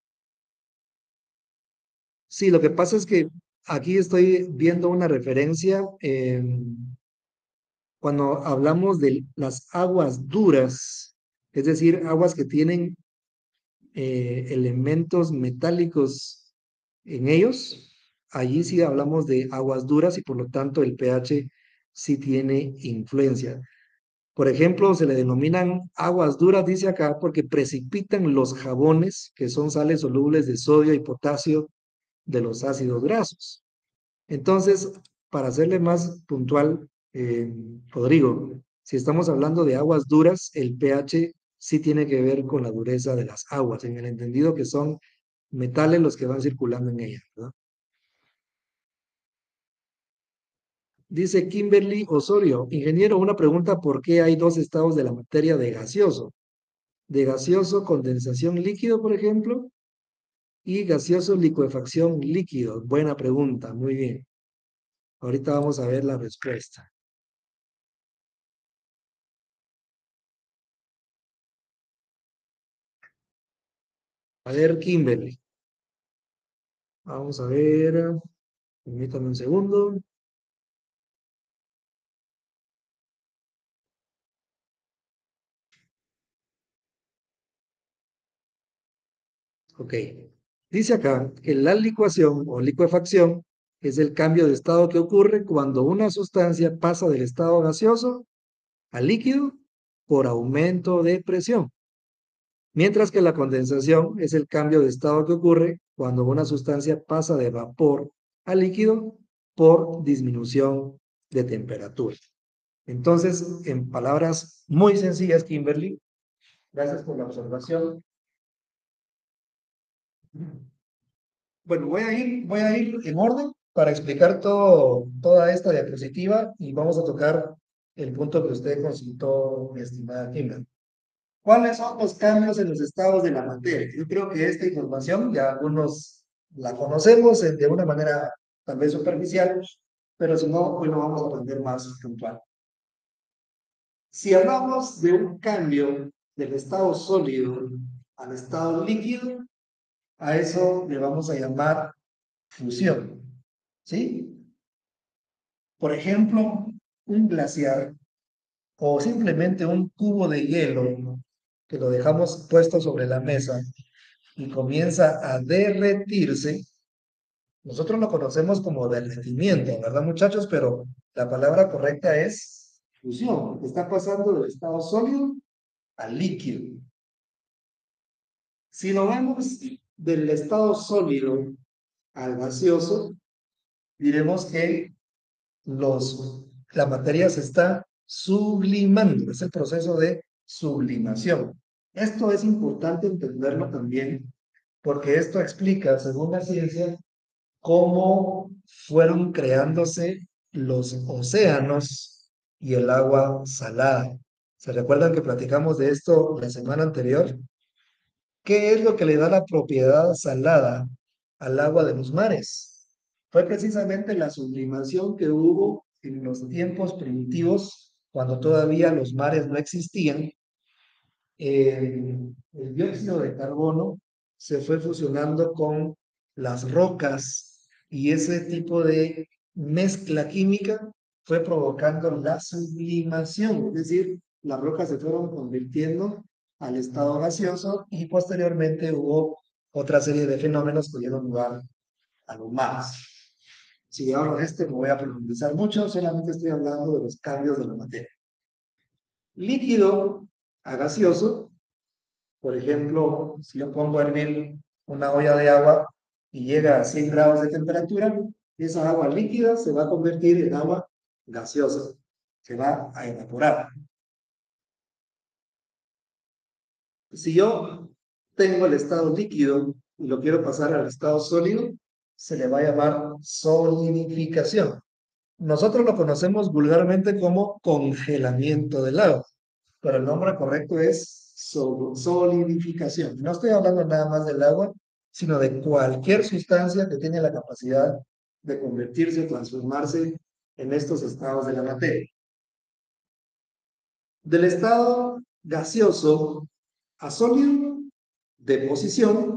Sí, lo que pasa es que aquí estoy viendo una referencia en- cuando hablamos de las aguas duras, es decir, aguas que tienen eh, elementos metálicos en ellos, allí sí hablamos de aguas duras y por lo tanto el pH sí tiene influencia. Por ejemplo, se le denominan aguas duras, dice acá, porque precipitan los jabones, que son sales solubles de sodio y potasio de los ácidos grasos. Entonces, para hacerle más puntual, eh, Rodrigo, si estamos hablando de aguas duras, el pH sí tiene que ver con la dureza de las aguas, en el entendido que son metales los que van circulando en ellas, ¿verdad? Dice Kimberly Osorio, ingeniero, una pregunta, ¿por qué hay dos estados de la materia de gaseoso? De gaseoso, condensación líquido, por ejemplo, y gaseoso, licuefacción líquido. Buena pregunta, muy bien. Ahorita vamos a ver la respuesta. A ver, Kimberly, vamos a ver, permítame un segundo. Ok. Dice acá que la licuación o licuefacción es el cambio de estado que ocurre cuando una sustancia pasa del estado gaseoso al líquido por aumento de presión. Mientras que la condensación es el cambio de estado que ocurre cuando una sustancia pasa de vapor a líquido por disminución de temperatura. Entonces, en palabras muy sencillas, Kimberly, gracias por la observación. Bueno, voy a ir, voy a ir en orden para explicar todo, toda esta diapositiva y vamos a tocar el punto que usted consultó, mi estimada Kimberly. ¿Cuáles son los cambios en los estados de la materia? Yo creo que esta información ya algunos la conocemos eh, de una manera tal vez superficial, pero si no, hoy lo vamos a aprender más puntual. Si hablamos de un cambio del estado sólido al estado líquido, a eso le vamos a llamar fusión, ¿sí? Por ejemplo, un glaciar o simplemente un cubo de hielo que lo dejamos puesto sobre la mesa y comienza a derretirse, nosotros lo conocemos como derretimiento, ¿verdad, muchachos? Pero la palabra correcta es fusión. Está pasando del estado sólido al líquido. Si lo vemos del estado sólido al gaseoso, diremos que los, la materia se está sublimando, es el proceso de sublimación. Esto es importante entenderlo también porque esto explica, según la ciencia, cómo fueron creándose los océanos y el agua salada. ¿Se recuerdan que platicamos de esto la semana anterior? ¿Qué es lo que le da la propiedad salada al agua de los mares? Fue precisamente la sublimación que hubo en los tiempos primitivos, cuando todavía los mares no existían. El, el dióxido de carbono se fue fusionando con las rocas y ese tipo de mezcla química fue provocando la sublimación, es decir, las rocas se fueron convirtiendo al estado gaseoso y posteriormente hubo otra serie de fenómenos que dieron lugar a los mares. Si hablo de este, me voy a profundizar mucho, solamente estoy hablando de los cambios de la materia. Líquido a gaseoso. Por ejemplo, si yo pongo a hervir una olla de agua y llega a cien grados de temperatura, esa agua líquida se va a convertir en agua gaseosa, se va a evaporar. Si yo tengo el estado líquido y lo quiero pasar al estado sólido, se le va a llamar solidificación. Nosotros lo conocemos vulgarmente como congelamiento del agua, pero el nombre correcto es sol- solidificación. No estoy hablando nada más del agua, sino de cualquier sustancia que tiene la capacidad de convertirse o transformarse en estos estados de la materia. Del estado gaseoso a sólido, deposición;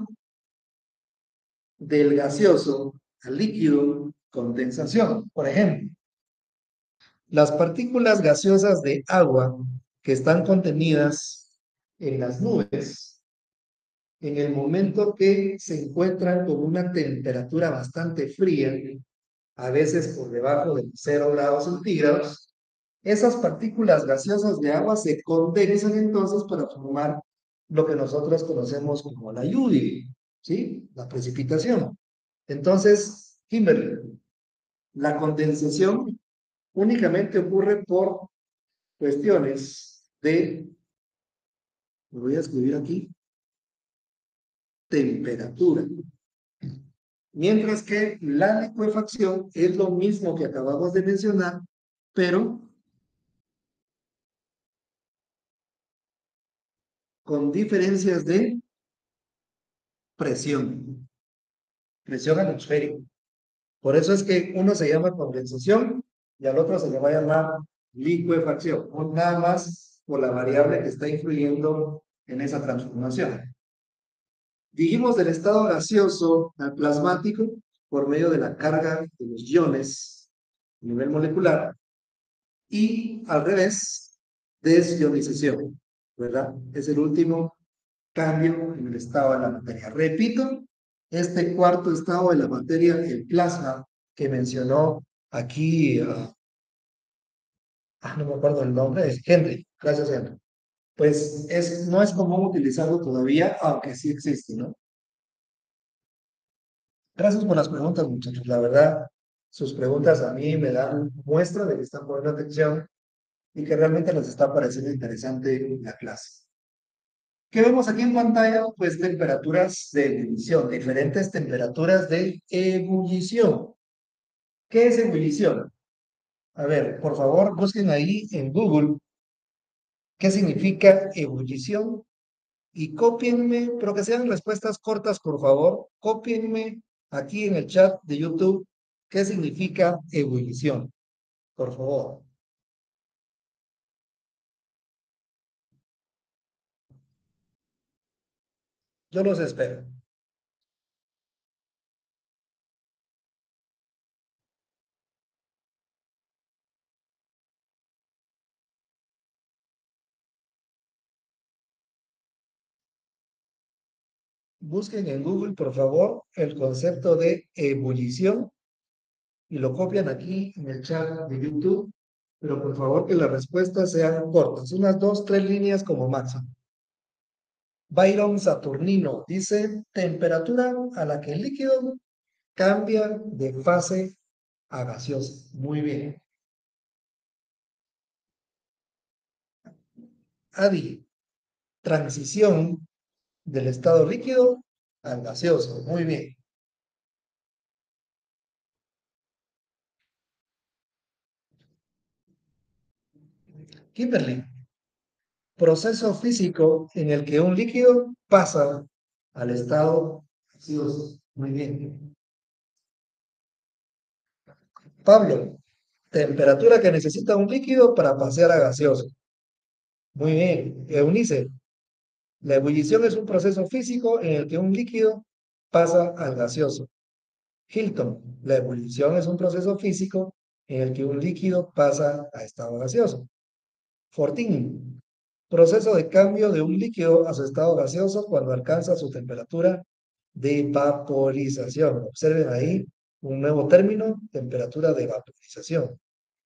del gaseoso al líquido, condensación. Por ejemplo, las partículas gaseosas de agua que están contenidas en las nubes, en el momento que se encuentran con una temperatura bastante fría, a veces por debajo de cero grados centígrados, esas partículas gaseosas de agua se condensan entonces para formar lo que nosotros conocemos como la lluvia, ¿sí? La precipitación. Entonces, Kimberly, la condensación únicamente ocurre por cuestiones de, lo voy a escribir aquí, temperatura. Mientras que la licuefacción es lo mismo que acabamos de mencionar, pero con diferencias de presión, presión atmosférica. Por eso es que uno se llama condensación y al otro se le va a llamar licuefacción, o nada más por la variable que está influyendo en esa transformación. Dijimos del estado gaseoso al plasmático por medio de la carga de los iones a nivel molecular y al revés, desionización, ¿verdad? Es el último cambio en el estado de la materia. Repito, este cuarto estado de la materia, el plasma, que mencionó aquí, uh, ah, no me acuerdo el nombre, es Henry, gracias Henry. Pues es, no es común utilizarlo todavía, aunque sí existe, ¿no? Gracias por las preguntas, muchachos. La verdad, sus preguntas a mí me dan muestra de que están poniendo atención y que realmente les está pareciendo interesante la clase. ¿Qué vemos aquí en pantalla? Pues temperaturas de ebullición, diferentes temperaturas de ebullición. ¿Qué es ebullición? A ver, por favor, busquen ahí en Google qué significa ebullición y cópienme, pero que sean respuestas cortas, por favor. Cópienme aquí en el chat de YouTube qué significa ebullición, por favor. Yo los espero. Busquen en Google, por favor, el concepto de ebullición y lo copian aquí en el chat de YouTube, pero por favor que las respuestas sean cortas, unas dos, tres líneas como máximo. Byron Saturnino dice, temperatura a la que el líquido cambia de fase a gaseosa. Muy bien. Adi, transición del estado líquido al gaseoso. Muy bien. Kimberly, proceso físico en el que un líquido pasa al estado gaseoso. Muy bien. Pablo, temperatura que necesita un líquido para pasar a gaseoso. Muy bien. Eunice, la ebullición es un proceso físico en el que un líquido pasa al gaseoso. Hilton, la ebullición es un proceso físico en el que un líquido pasa a estado gaseoso. Fortín, proceso de cambio de un líquido a su estado gaseoso cuando alcanza su temperatura de vaporización. Observen ahí un nuevo término, temperatura de vaporización.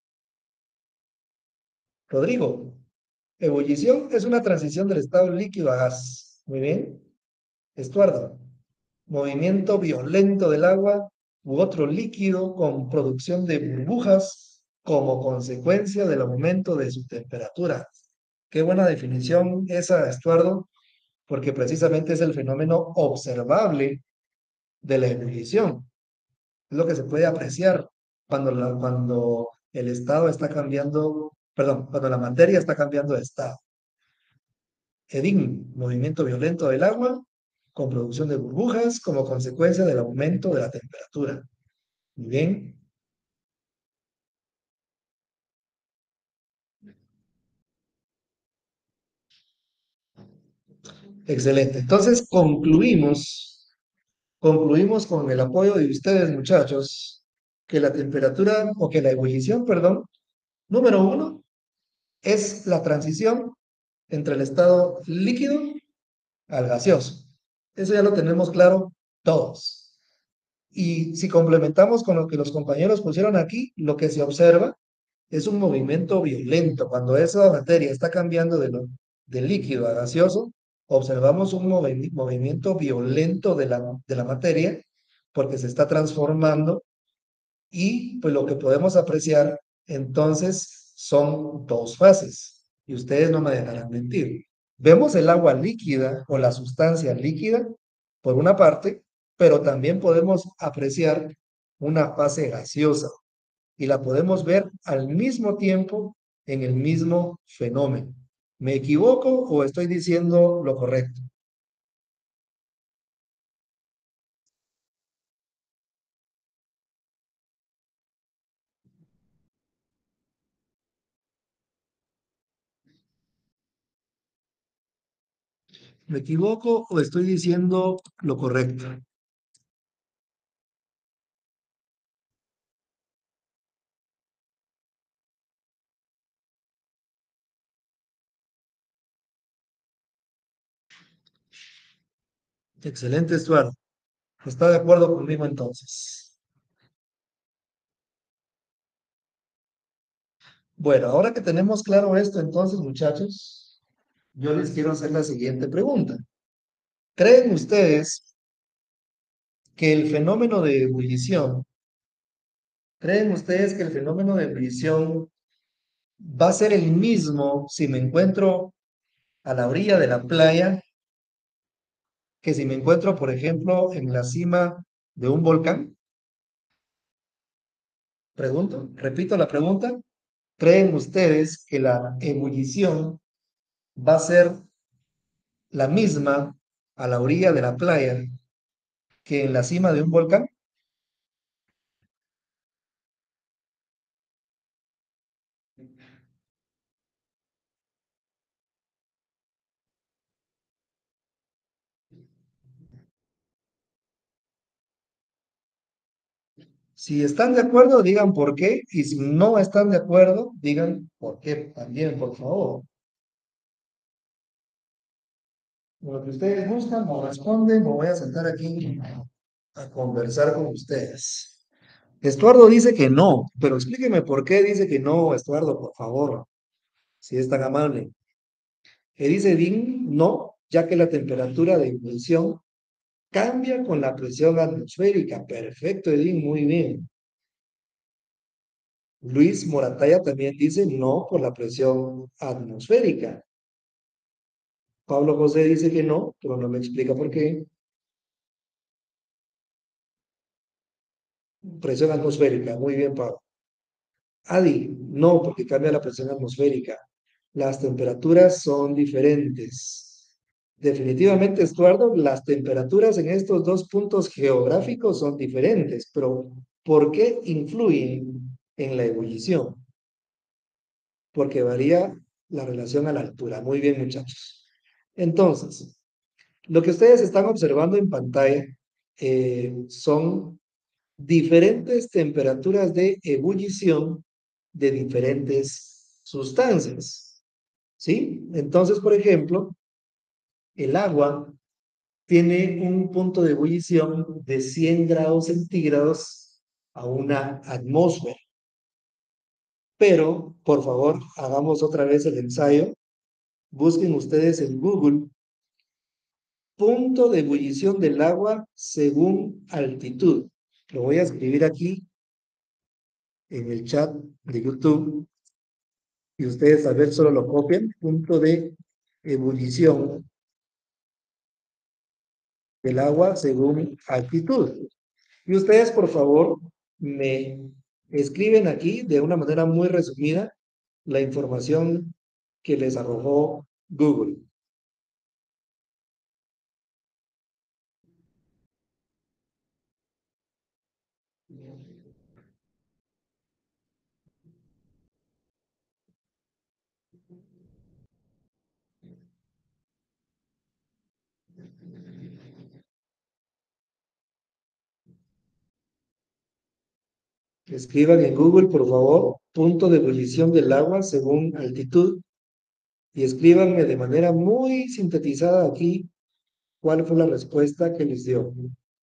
Rodrigo, ebullición es una transición del estado líquido a gas. Muy bien. Estuardo, movimiento violento del agua u otro líquido con producción de burbujas como consecuencia del aumento de su temperatura. Qué buena definición esa, Estuardo, porque precisamente es el fenómeno observable de la ebullición. Es lo que se puede apreciar cuando, la- cuando el estado está cambiando, perdón, cuando la materia está cambiando de estado. Edín, movimiento violento del agua con producción de burbujas como consecuencia del aumento de la temperatura. Muy bien, excelente. Entonces concluimos, concluimos con el apoyo de ustedes, muchachos, que la temperatura o que la ebullición, perdón, número uno, es la transición entre el estado líquido al gaseoso. Eso ya lo tenemos claro todos. Y si complementamos con lo que los compañeros pusieron aquí, lo que se observa es un movimiento violento. Cuando esa materia está cambiando de, lo, de líquido a gaseoso, observamos un movi movimiento violento de la, de la materia porque se está transformando y pues lo que podemos apreciar entonces son dos fases. Y ustedes no me dejarán mentir. Vemos el agua líquida o la sustancia líquida por una parte, pero también podemos apreciar una fase gaseosa y la podemos ver al mismo tiempo en el mismo fenómeno. ¿Me equivoco o estoy diciendo lo correcto? ¿Me equivoco o estoy diciendo lo correcto? Excelente, Estuardo. ¿Está de acuerdo conmigo entonces? Bueno, ahora que tenemos claro esto, entonces, muchachos, yo les quiero hacer la siguiente pregunta. ¿Creen ustedes que el fenómeno de ebullición, creen ustedes que el fenómeno de ebullición va a ser el mismo si me encuentro a la orilla de la playa que si me encuentro, por ejemplo, en la cima de un volcán? Pregunto, repito la pregunta. ¿Creen ustedes que la ebullición va a ser la misma a la orilla de la playa que en la cima de un volcán? Si están de acuerdo, digan por qué, y si no están de acuerdo, digan por qué también, por favor. Lo que ustedes buscan, o responden, o voy a sentar aquí a conversar con ustedes. Estuardo dice que no, pero explíqueme por qué dice que no, Estuardo, por favor, si es tan amable. Que dice Dean, no, ya que la temperatura de ebullición cambia con la presión atmosférica. Perfecto, Edín, muy bien. Luis Morataya también dice no por la presión atmosférica. Pablo José dice que no, pero no me explica por qué. Presión atmosférica, muy bien, Pablo. Adi, no, porque cambia la presión atmosférica. Las temperaturas son diferentes. Definitivamente, Estuardo, las temperaturas en estos dos puntos geográficos son diferentes, pero ¿por qué influyen en la ebullición? Porque varía la relación a la altura. Muy bien, muchachos. Entonces, lo que ustedes están observando en pantalla eh, son diferentes temperaturas de ebullición de diferentes sustancias, ¿sí? Entonces, por ejemplo, el agua tiene un punto de ebullición de cien grados centígrados a una atmósfera. Pero, por favor, hagamos otra vez el ensayo. Busquen ustedes en Google punto de ebullición del agua según altitud. Lo voy a escribir aquí en el chat de YouTube y ustedes a ver solo lo copian. Punto de ebullición del agua según altitud. Y ustedes, por favor, me escriben aquí de una manera muy resumida la información que les arrojó Google. Escriban en Google, por favor, punto de ebullición del agua según altitud y escríbanme de manera muy sintetizada aquí cuál fue la respuesta que les dio.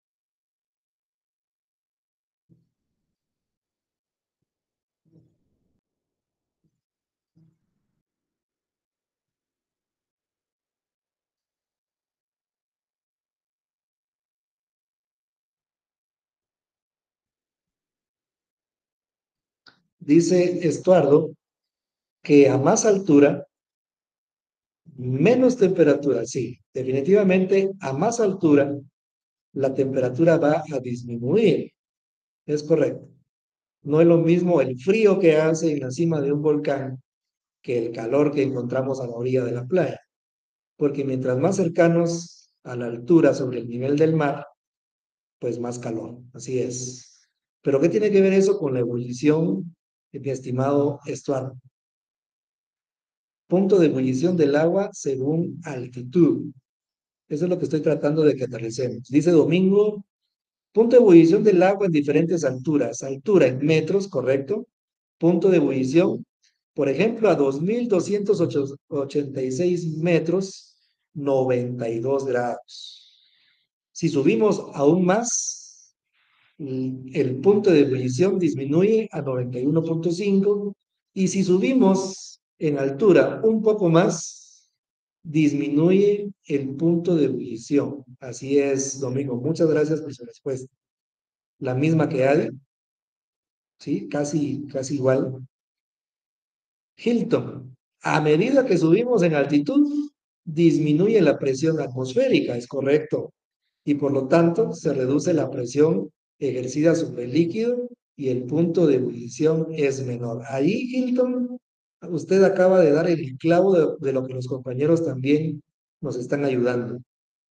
Dice Estuardo que a más altura, menos temperatura. Sí, definitivamente a más altura, la temperatura va a disminuir. Es correcto. No es lo mismo el frío que hace en la cima de un volcán que el calor que encontramos a la orilla de la playa. Porque mientras más cercanos a la altura sobre el nivel del mar, pues más calor. Así es. Pero ¿qué tiene que ver eso con la ebullición, mi estimado Estuardo? Punto de ebullición del agua según altitud. Eso es lo que estoy tratando de que aterricemos. Dice Domingo, punto de ebullición del agua en diferentes alturas. Altura en metros, ¿correcto? Punto de ebullición, por ejemplo, a dos mil doscientos ochenta y seis metros, noventa y dos grados. Si subimos aún más, el punto de ebullición disminuye a noventa y uno punto cinco y si subimos en altura un poco más, disminuye el punto de ebullición. Así es, Domingo. Muchas gracias por su respuesta. La misma que Adi, ¿sí? Casi, casi igual. Hilton, a medida que subimos en altitud, disminuye la presión atmosférica, es correcto, y por lo tanto se reduce la presión ejercida sobre el líquido y el punto de ebullición es menor. Ahí, Hilton, usted acaba de dar el clavo de, de lo que los compañeros también nos están ayudando.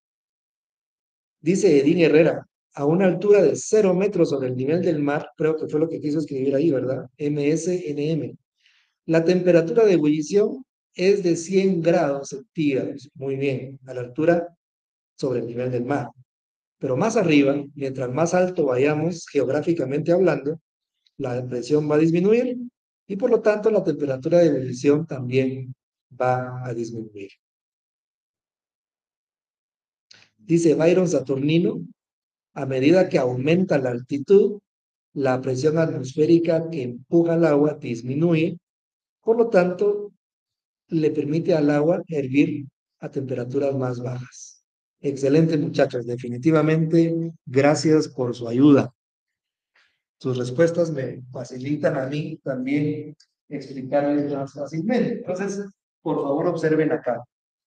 Dice Edín Herrera, a una altura de cero metros sobre el nivel del mar, creo que fue lo que quiso escribir ahí, ¿verdad? M S N M. La temperatura de ebullición es de cien grados centígrados, muy bien, a la altura sobre el nivel del mar. Pero más arriba, mientras más alto vayamos geográficamente hablando, la presión va a disminuir y por lo tanto la temperatura de ebullición también va a disminuir. Dice Byron Saturnino, a medida que aumenta la altitud, la presión atmosférica que empuja el agua disminuye, por lo tanto le permite al agua hervir a temperaturas más bajas. Excelente, muchachos. Definitivamente, gracias por su ayuda. Sus respuestas me facilitan a mí también explicarles más fácilmente. Entonces, por favor, observen acá.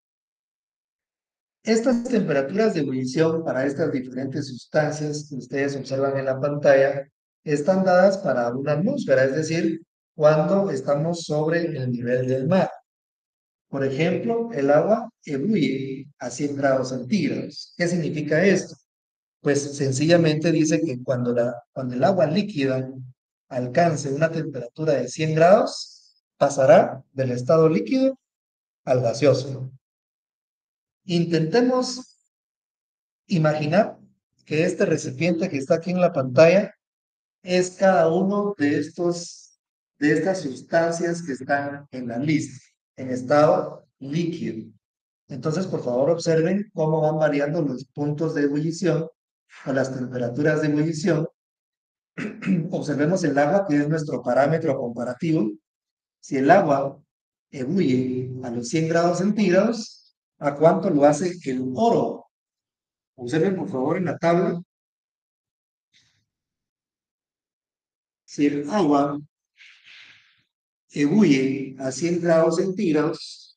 Estas temperaturas de ebullición para estas diferentes sustancias que ustedes observan en la pantalla están dadas para una atmósfera, es decir, cuando estamos sobre el nivel del mar. Por ejemplo, el agua ebulliente a cien grados centígrados. ¿Qué significa esto? Pues sencillamente dice que cuando, la, cuando el agua líquida alcance una temperatura de cien grados, pasará del estado líquido al gaseoso. Intentemos imaginar que este recipiente que está aquí en la pantalla es cada uno de estos, de estas sustancias que están en la lista, en estado líquido. Entonces, por favor, observen cómo van variando los puntos de ebullición o las temperaturas de ebullición. Observemos el agua, que es nuestro parámetro comparativo. Si el agua ebulle a los cien grados centígrados, ¿a cuánto lo hace el oro? Observen, por favor, en la tabla. Si el agua ebulle a cien grados centígrados,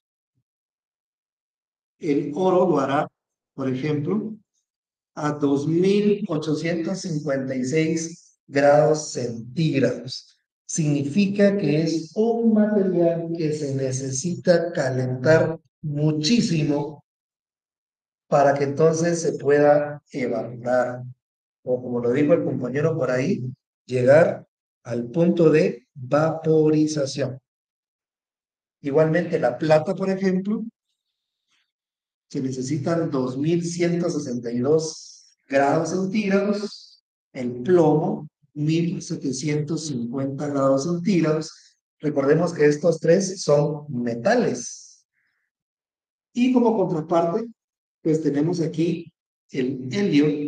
el oro lo hará, por ejemplo, a dos mil ochocientos cincuenta y seis grados centígrados. Significa que es un material que se necesita calentar muchísimo para que entonces se pueda evaporar, o como lo dijo el compañero por ahí, llegar al punto de vaporización. Igualmente la plata, por ejemplo, se necesitan dos mil ciento sesenta y dos grados centígrados, el plomo mil setecientos cincuenta grados centígrados. Recordemos que estos tres son metales. Y como contraparte, pues tenemos aquí el helio,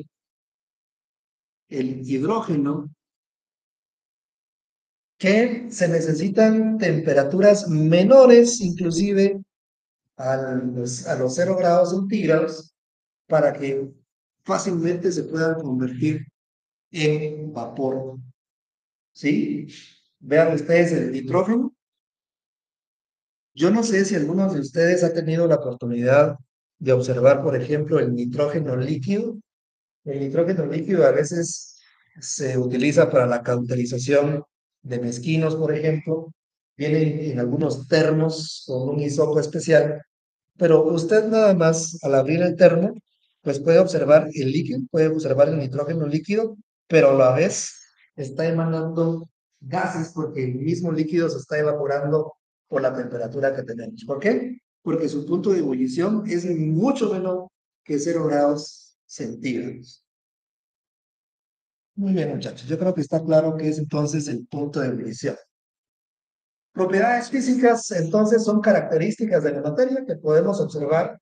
el hidrógeno, que se necesitan temperaturas menores, inclusive a los, a los cero grados centígrados, para que fácilmente se puedan convertir en vapor. ¿Sí? Vean ustedes el nitrógeno. Yo no sé si alguno de ustedes ha tenido la oportunidad de observar, por ejemplo, el nitrógeno líquido. El nitrógeno líquido a veces se utiliza para la cauterización de mezquinos, por ejemplo. Viene en algunos termos con un hisopo especial, pero usted nada más al abrir el termo, pues puede observar el líquido, puede observar el nitrógeno líquido, pero a la vez está emanando gases porque el mismo líquido se está evaporando por la temperatura que tenemos. ¿Por qué? Porque su punto de ebullición es mucho menor que cero grados centígrados. Muy bien, muchachos. Yo creo que está claro que es entonces el punto de ebullición. Propiedades físicas, entonces, son características de la materia que podemos observar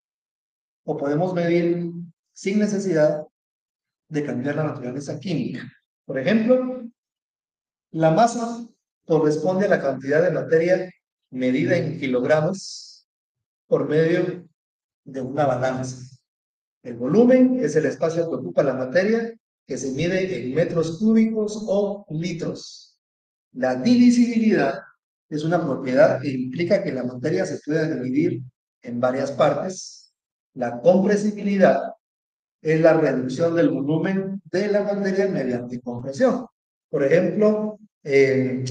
o podemos medir sin necesidad de cambiar la naturaleza química. Por ejemplo, la masa corresponde a la cantidad de materia medida en kilogramos por medio de una balanza. El volumen es el espacio que ocupa la materia, que se mide en metros cúbicos o litros. La divisibilidad es una propiedad que implica que la materia se pueda dividir en varias partes. La compresibilidad es la reducción del volumen de la materia mediante compresión. Por ejemplo, eh,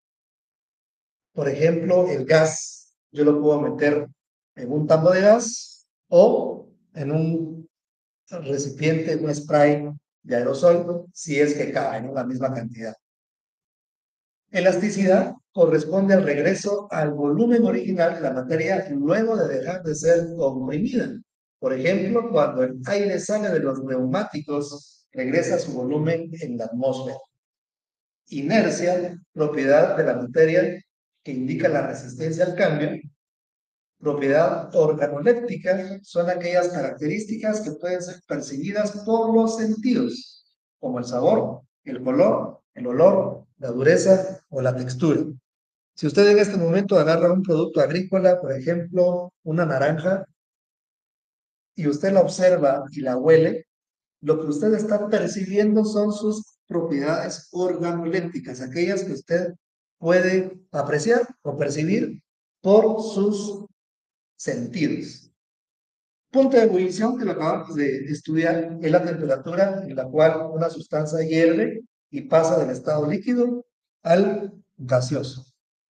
por ejemplo, el gas, yo lo puedo meter en un tambo de gas o en un recipiente, un spray de aerosol, si es que cabe en la misma cantidad. Elasticidad corresponde al regreso al volumen original de la materia luego de dejar de ser comprimida. Por ejemplo, cuando el aire sale de los neumáticos, regresa a su volumen en la atmósfera. Inercia, propiedad de la materia que indica la resistencia al cambio. Propiedad organoléptica son aquellas características que pueden ser percibidas por los sentidos, como el sabor, el color, el olor, la dureza o la textura. Si usted en este momento agarra un producto agrícola, por ejemplo, una naranja, y usted la observa y la huele, lo que usted está percibiendo son sus propiedades organolépticas, aquellas que usted puede apreciar o percibir por sus sentidos. Punto de ebullición, que lo acabamos de estudiar, es la temperatura en la cual una sustancia hierve y pasa del estado líquido al gaseoso.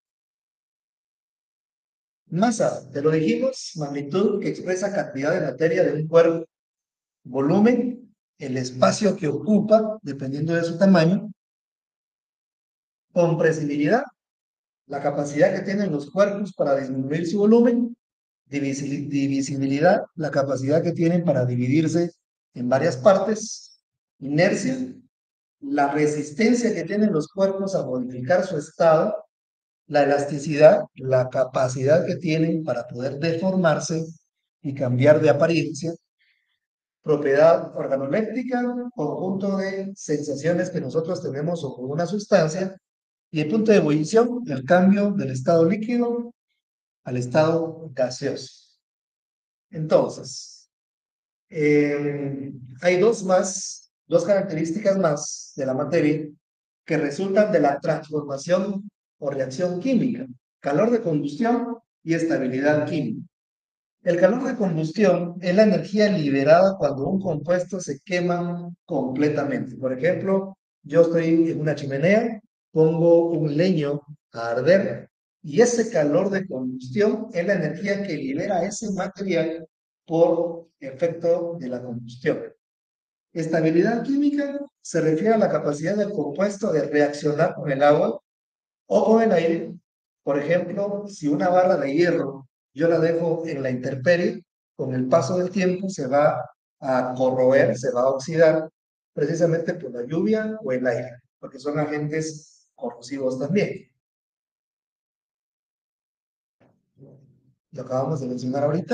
Masa, te lo dijimos, magnitud que expresa cantidad de materia de un cuerpo, volumen, el espacio que ocupa, dependiendo de su tamaño, compresibilidad, la capacidad que tienen los cuerpos para disminuir su volumen, divisibilidad, la capacidad que tienen para dividirse en varias partes, inercia, la resistencia que tienen los cuerpos a modificar su estado, la elasticidad, la capacidad que tienen para poder deformarse y cambiar de apariencia, propiedad organoléptica, conjunto de sensaciones que nosotros tenemos sobre una sustancia, y el punto de ebullición, el cambio del estado líquido al estado gaseoso. Entonces, eh, hay dos más, dos características más de la materia que resultan de la transformación o reacción química: calor de combustión y estabilidad química. El calor de combustión es la energía liberada cuando un compuesto se quema completamente. Por ejemplo, yo estoy en una chimenea, pongo un leño a arder y ese calor de combustión es la energía que libera ese material por efecto de la combustión. Estabilidad química se refiere a la capacidad del compuesto de reaccionar con el agua o con el aire. Por ejemplo, si una barra de hierro yo la dejo en la intemperie, con el paso del tiempo se va a corroer, se va a oxidar, precisamente por la lluvia o el aire, porque son agentes corrosivos también. Lo acabamos de mencionar ahorita.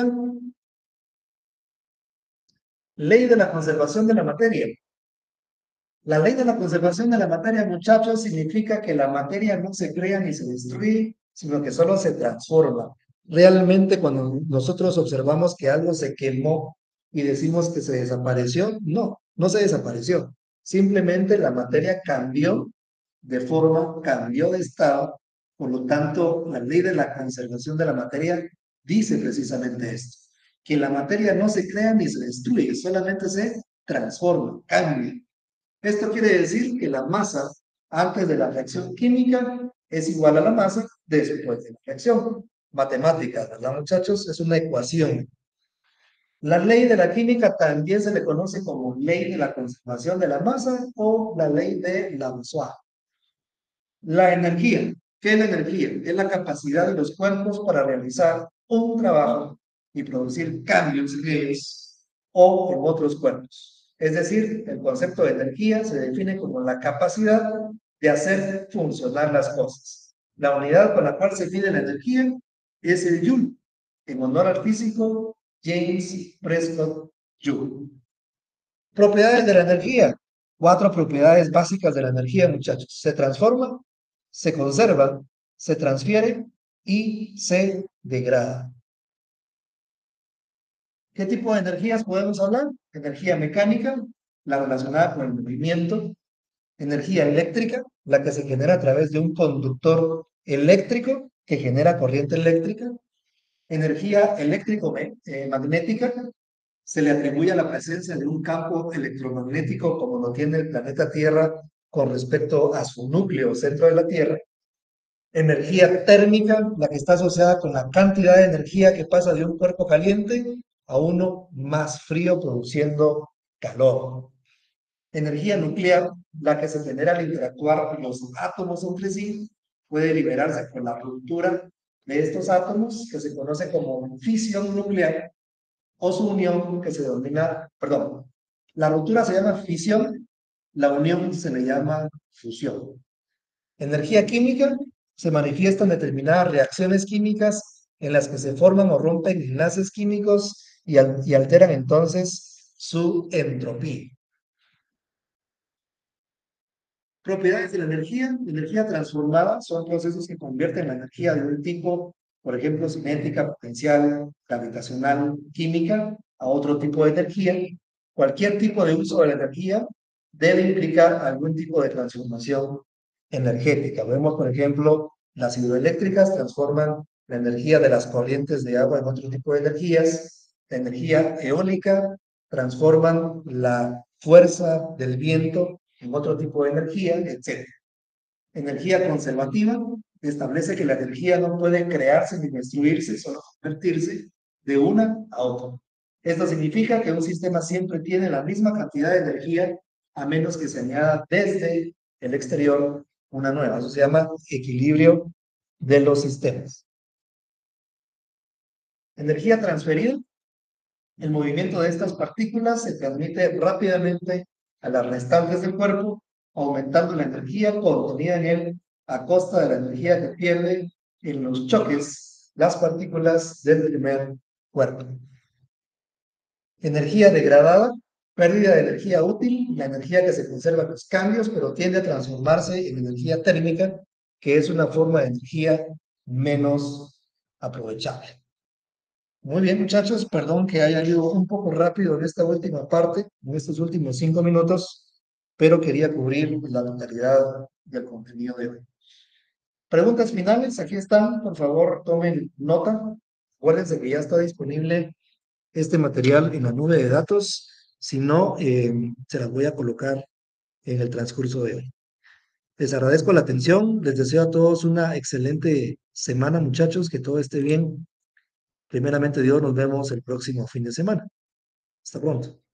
Ley de la conservación de la materia. La ley de la conservación de la materia, muchachos, significa que la materia no se crea ni se destruye, sino que solo se transforma. Realmente, cuando nosotros observamos que algo se quemó y decimos que se desapareció, no, no se desapareció. Simplemente la materia cambió de forma, cambió de estado. Por lo tanto, la ley de la conservación de la materia dice precisamente esto: que la materia no se crea ni se destruye, solamente se transforma, cambia. Esto quiere decir que la masa antes de la reacción química es igual a la masa después de la reacción. Matemática, ¿verdad, muchachos? Es una ecuación. La ley de la química también se le conoce como ley de la conservación de la masa o la ley de Lavoisier. La energía. ¿Qué es la energía? Es la capacidad de los cuerpos para realizar un trabajo y producir cambios en ellos o en otros cuerpos. Es decir, el concepto de energía se define como la capacidad de hacer funcionar las cosas. La unidad con la cual se mide la energía es el Joule, en honor al físico James Prescott Joule. Propiedades de la energía. Cuatro propiedades básicas de la energía, muchachos. Se transforma, se conserva, se transfiere y se degrada. ¿Qué tipo de energías podemos hablar? Energía mecánica, la relacionada con el movimiento. Energía eléctrica, la que se genera a través de un conductor eléctrico que genera corriente eléctrica. Energía eléctrico-magnética, se le atribuye a la presencia de un campo electromagnético como lo tiene el planeta Tierra con respecto a su núcleo, centro de la Tierra. Energía térmica, la que está asociada con la cantidad de energía que pasa de un cuerpo caliente a uno más frío, produciendo calor. Energía nuclear, la que se genera al interactuar los átomos entre sí, puede liberarse por la ruptura de estos átomos, que se conoce como fisión nuclear, o su unión, que se denomina, perdón, la ruptura se llama fisión, la unión se le llama fusión. Energía química se manifiesta en determinadas reacciones químicas en las que se forman o rompen enlaces químicos y, al, y alteran entonces su entropía. Propiedades de la energía. Energía transformada son procesos que convierten la energía de un tipo, por ejemplo, cinética, potencial, gravitacional, química, a otro tipo de energía. Cualquier tipo de uso de la energía debe implicar algún tipo de transformación energética. Vemos, por ejemplo, las hidroeléctricas transforman la energía de las corrientes de agua en otro tipo de energías. La energía eólica transforman la fuerza del viento en otro tipo de energía, etcétera. Energía conservativa establece que la energía no puede crearse ni destruirse, solo convertirse de una a otra. Esto significa que un sistema siempre tiene la misma cantidad de energía a menos que se añada desde el exterior una nueva. Eso se llama equilibrio de los sistemas. Energía transferida. El movimiento de estas partículas se transmite rápidamente a las restantes del cuerpo, aumentando la energía contenida en él a costa de la energía que pierden en los choques las partículas del primer cuerpo. Energía degradada, pérdida de energía útil, la energía que se conserva en los cambios, pero tiende a transformarse en energía térmica, que es una forma de energía menos aprovechable. Muy bien, muchachos, perdón que haya ido un poco rápido en esta última parte, en estos últimos cinco minutos, pero quería cubrir la totalidad del contenido de hoy. Preguntas finales, aquí están, por favor, tomen nota. Acuérdense que ya está disponible este material en la nube de datos, si no, eh, se las voy a colocar en el transcurso de hoy. Les agradezco la atención, les deseo a todos una excelente semana, muchachos, que todo esté bien. Primeramente Dios, nos vemos el próximo fin de semana. Hasta pronto.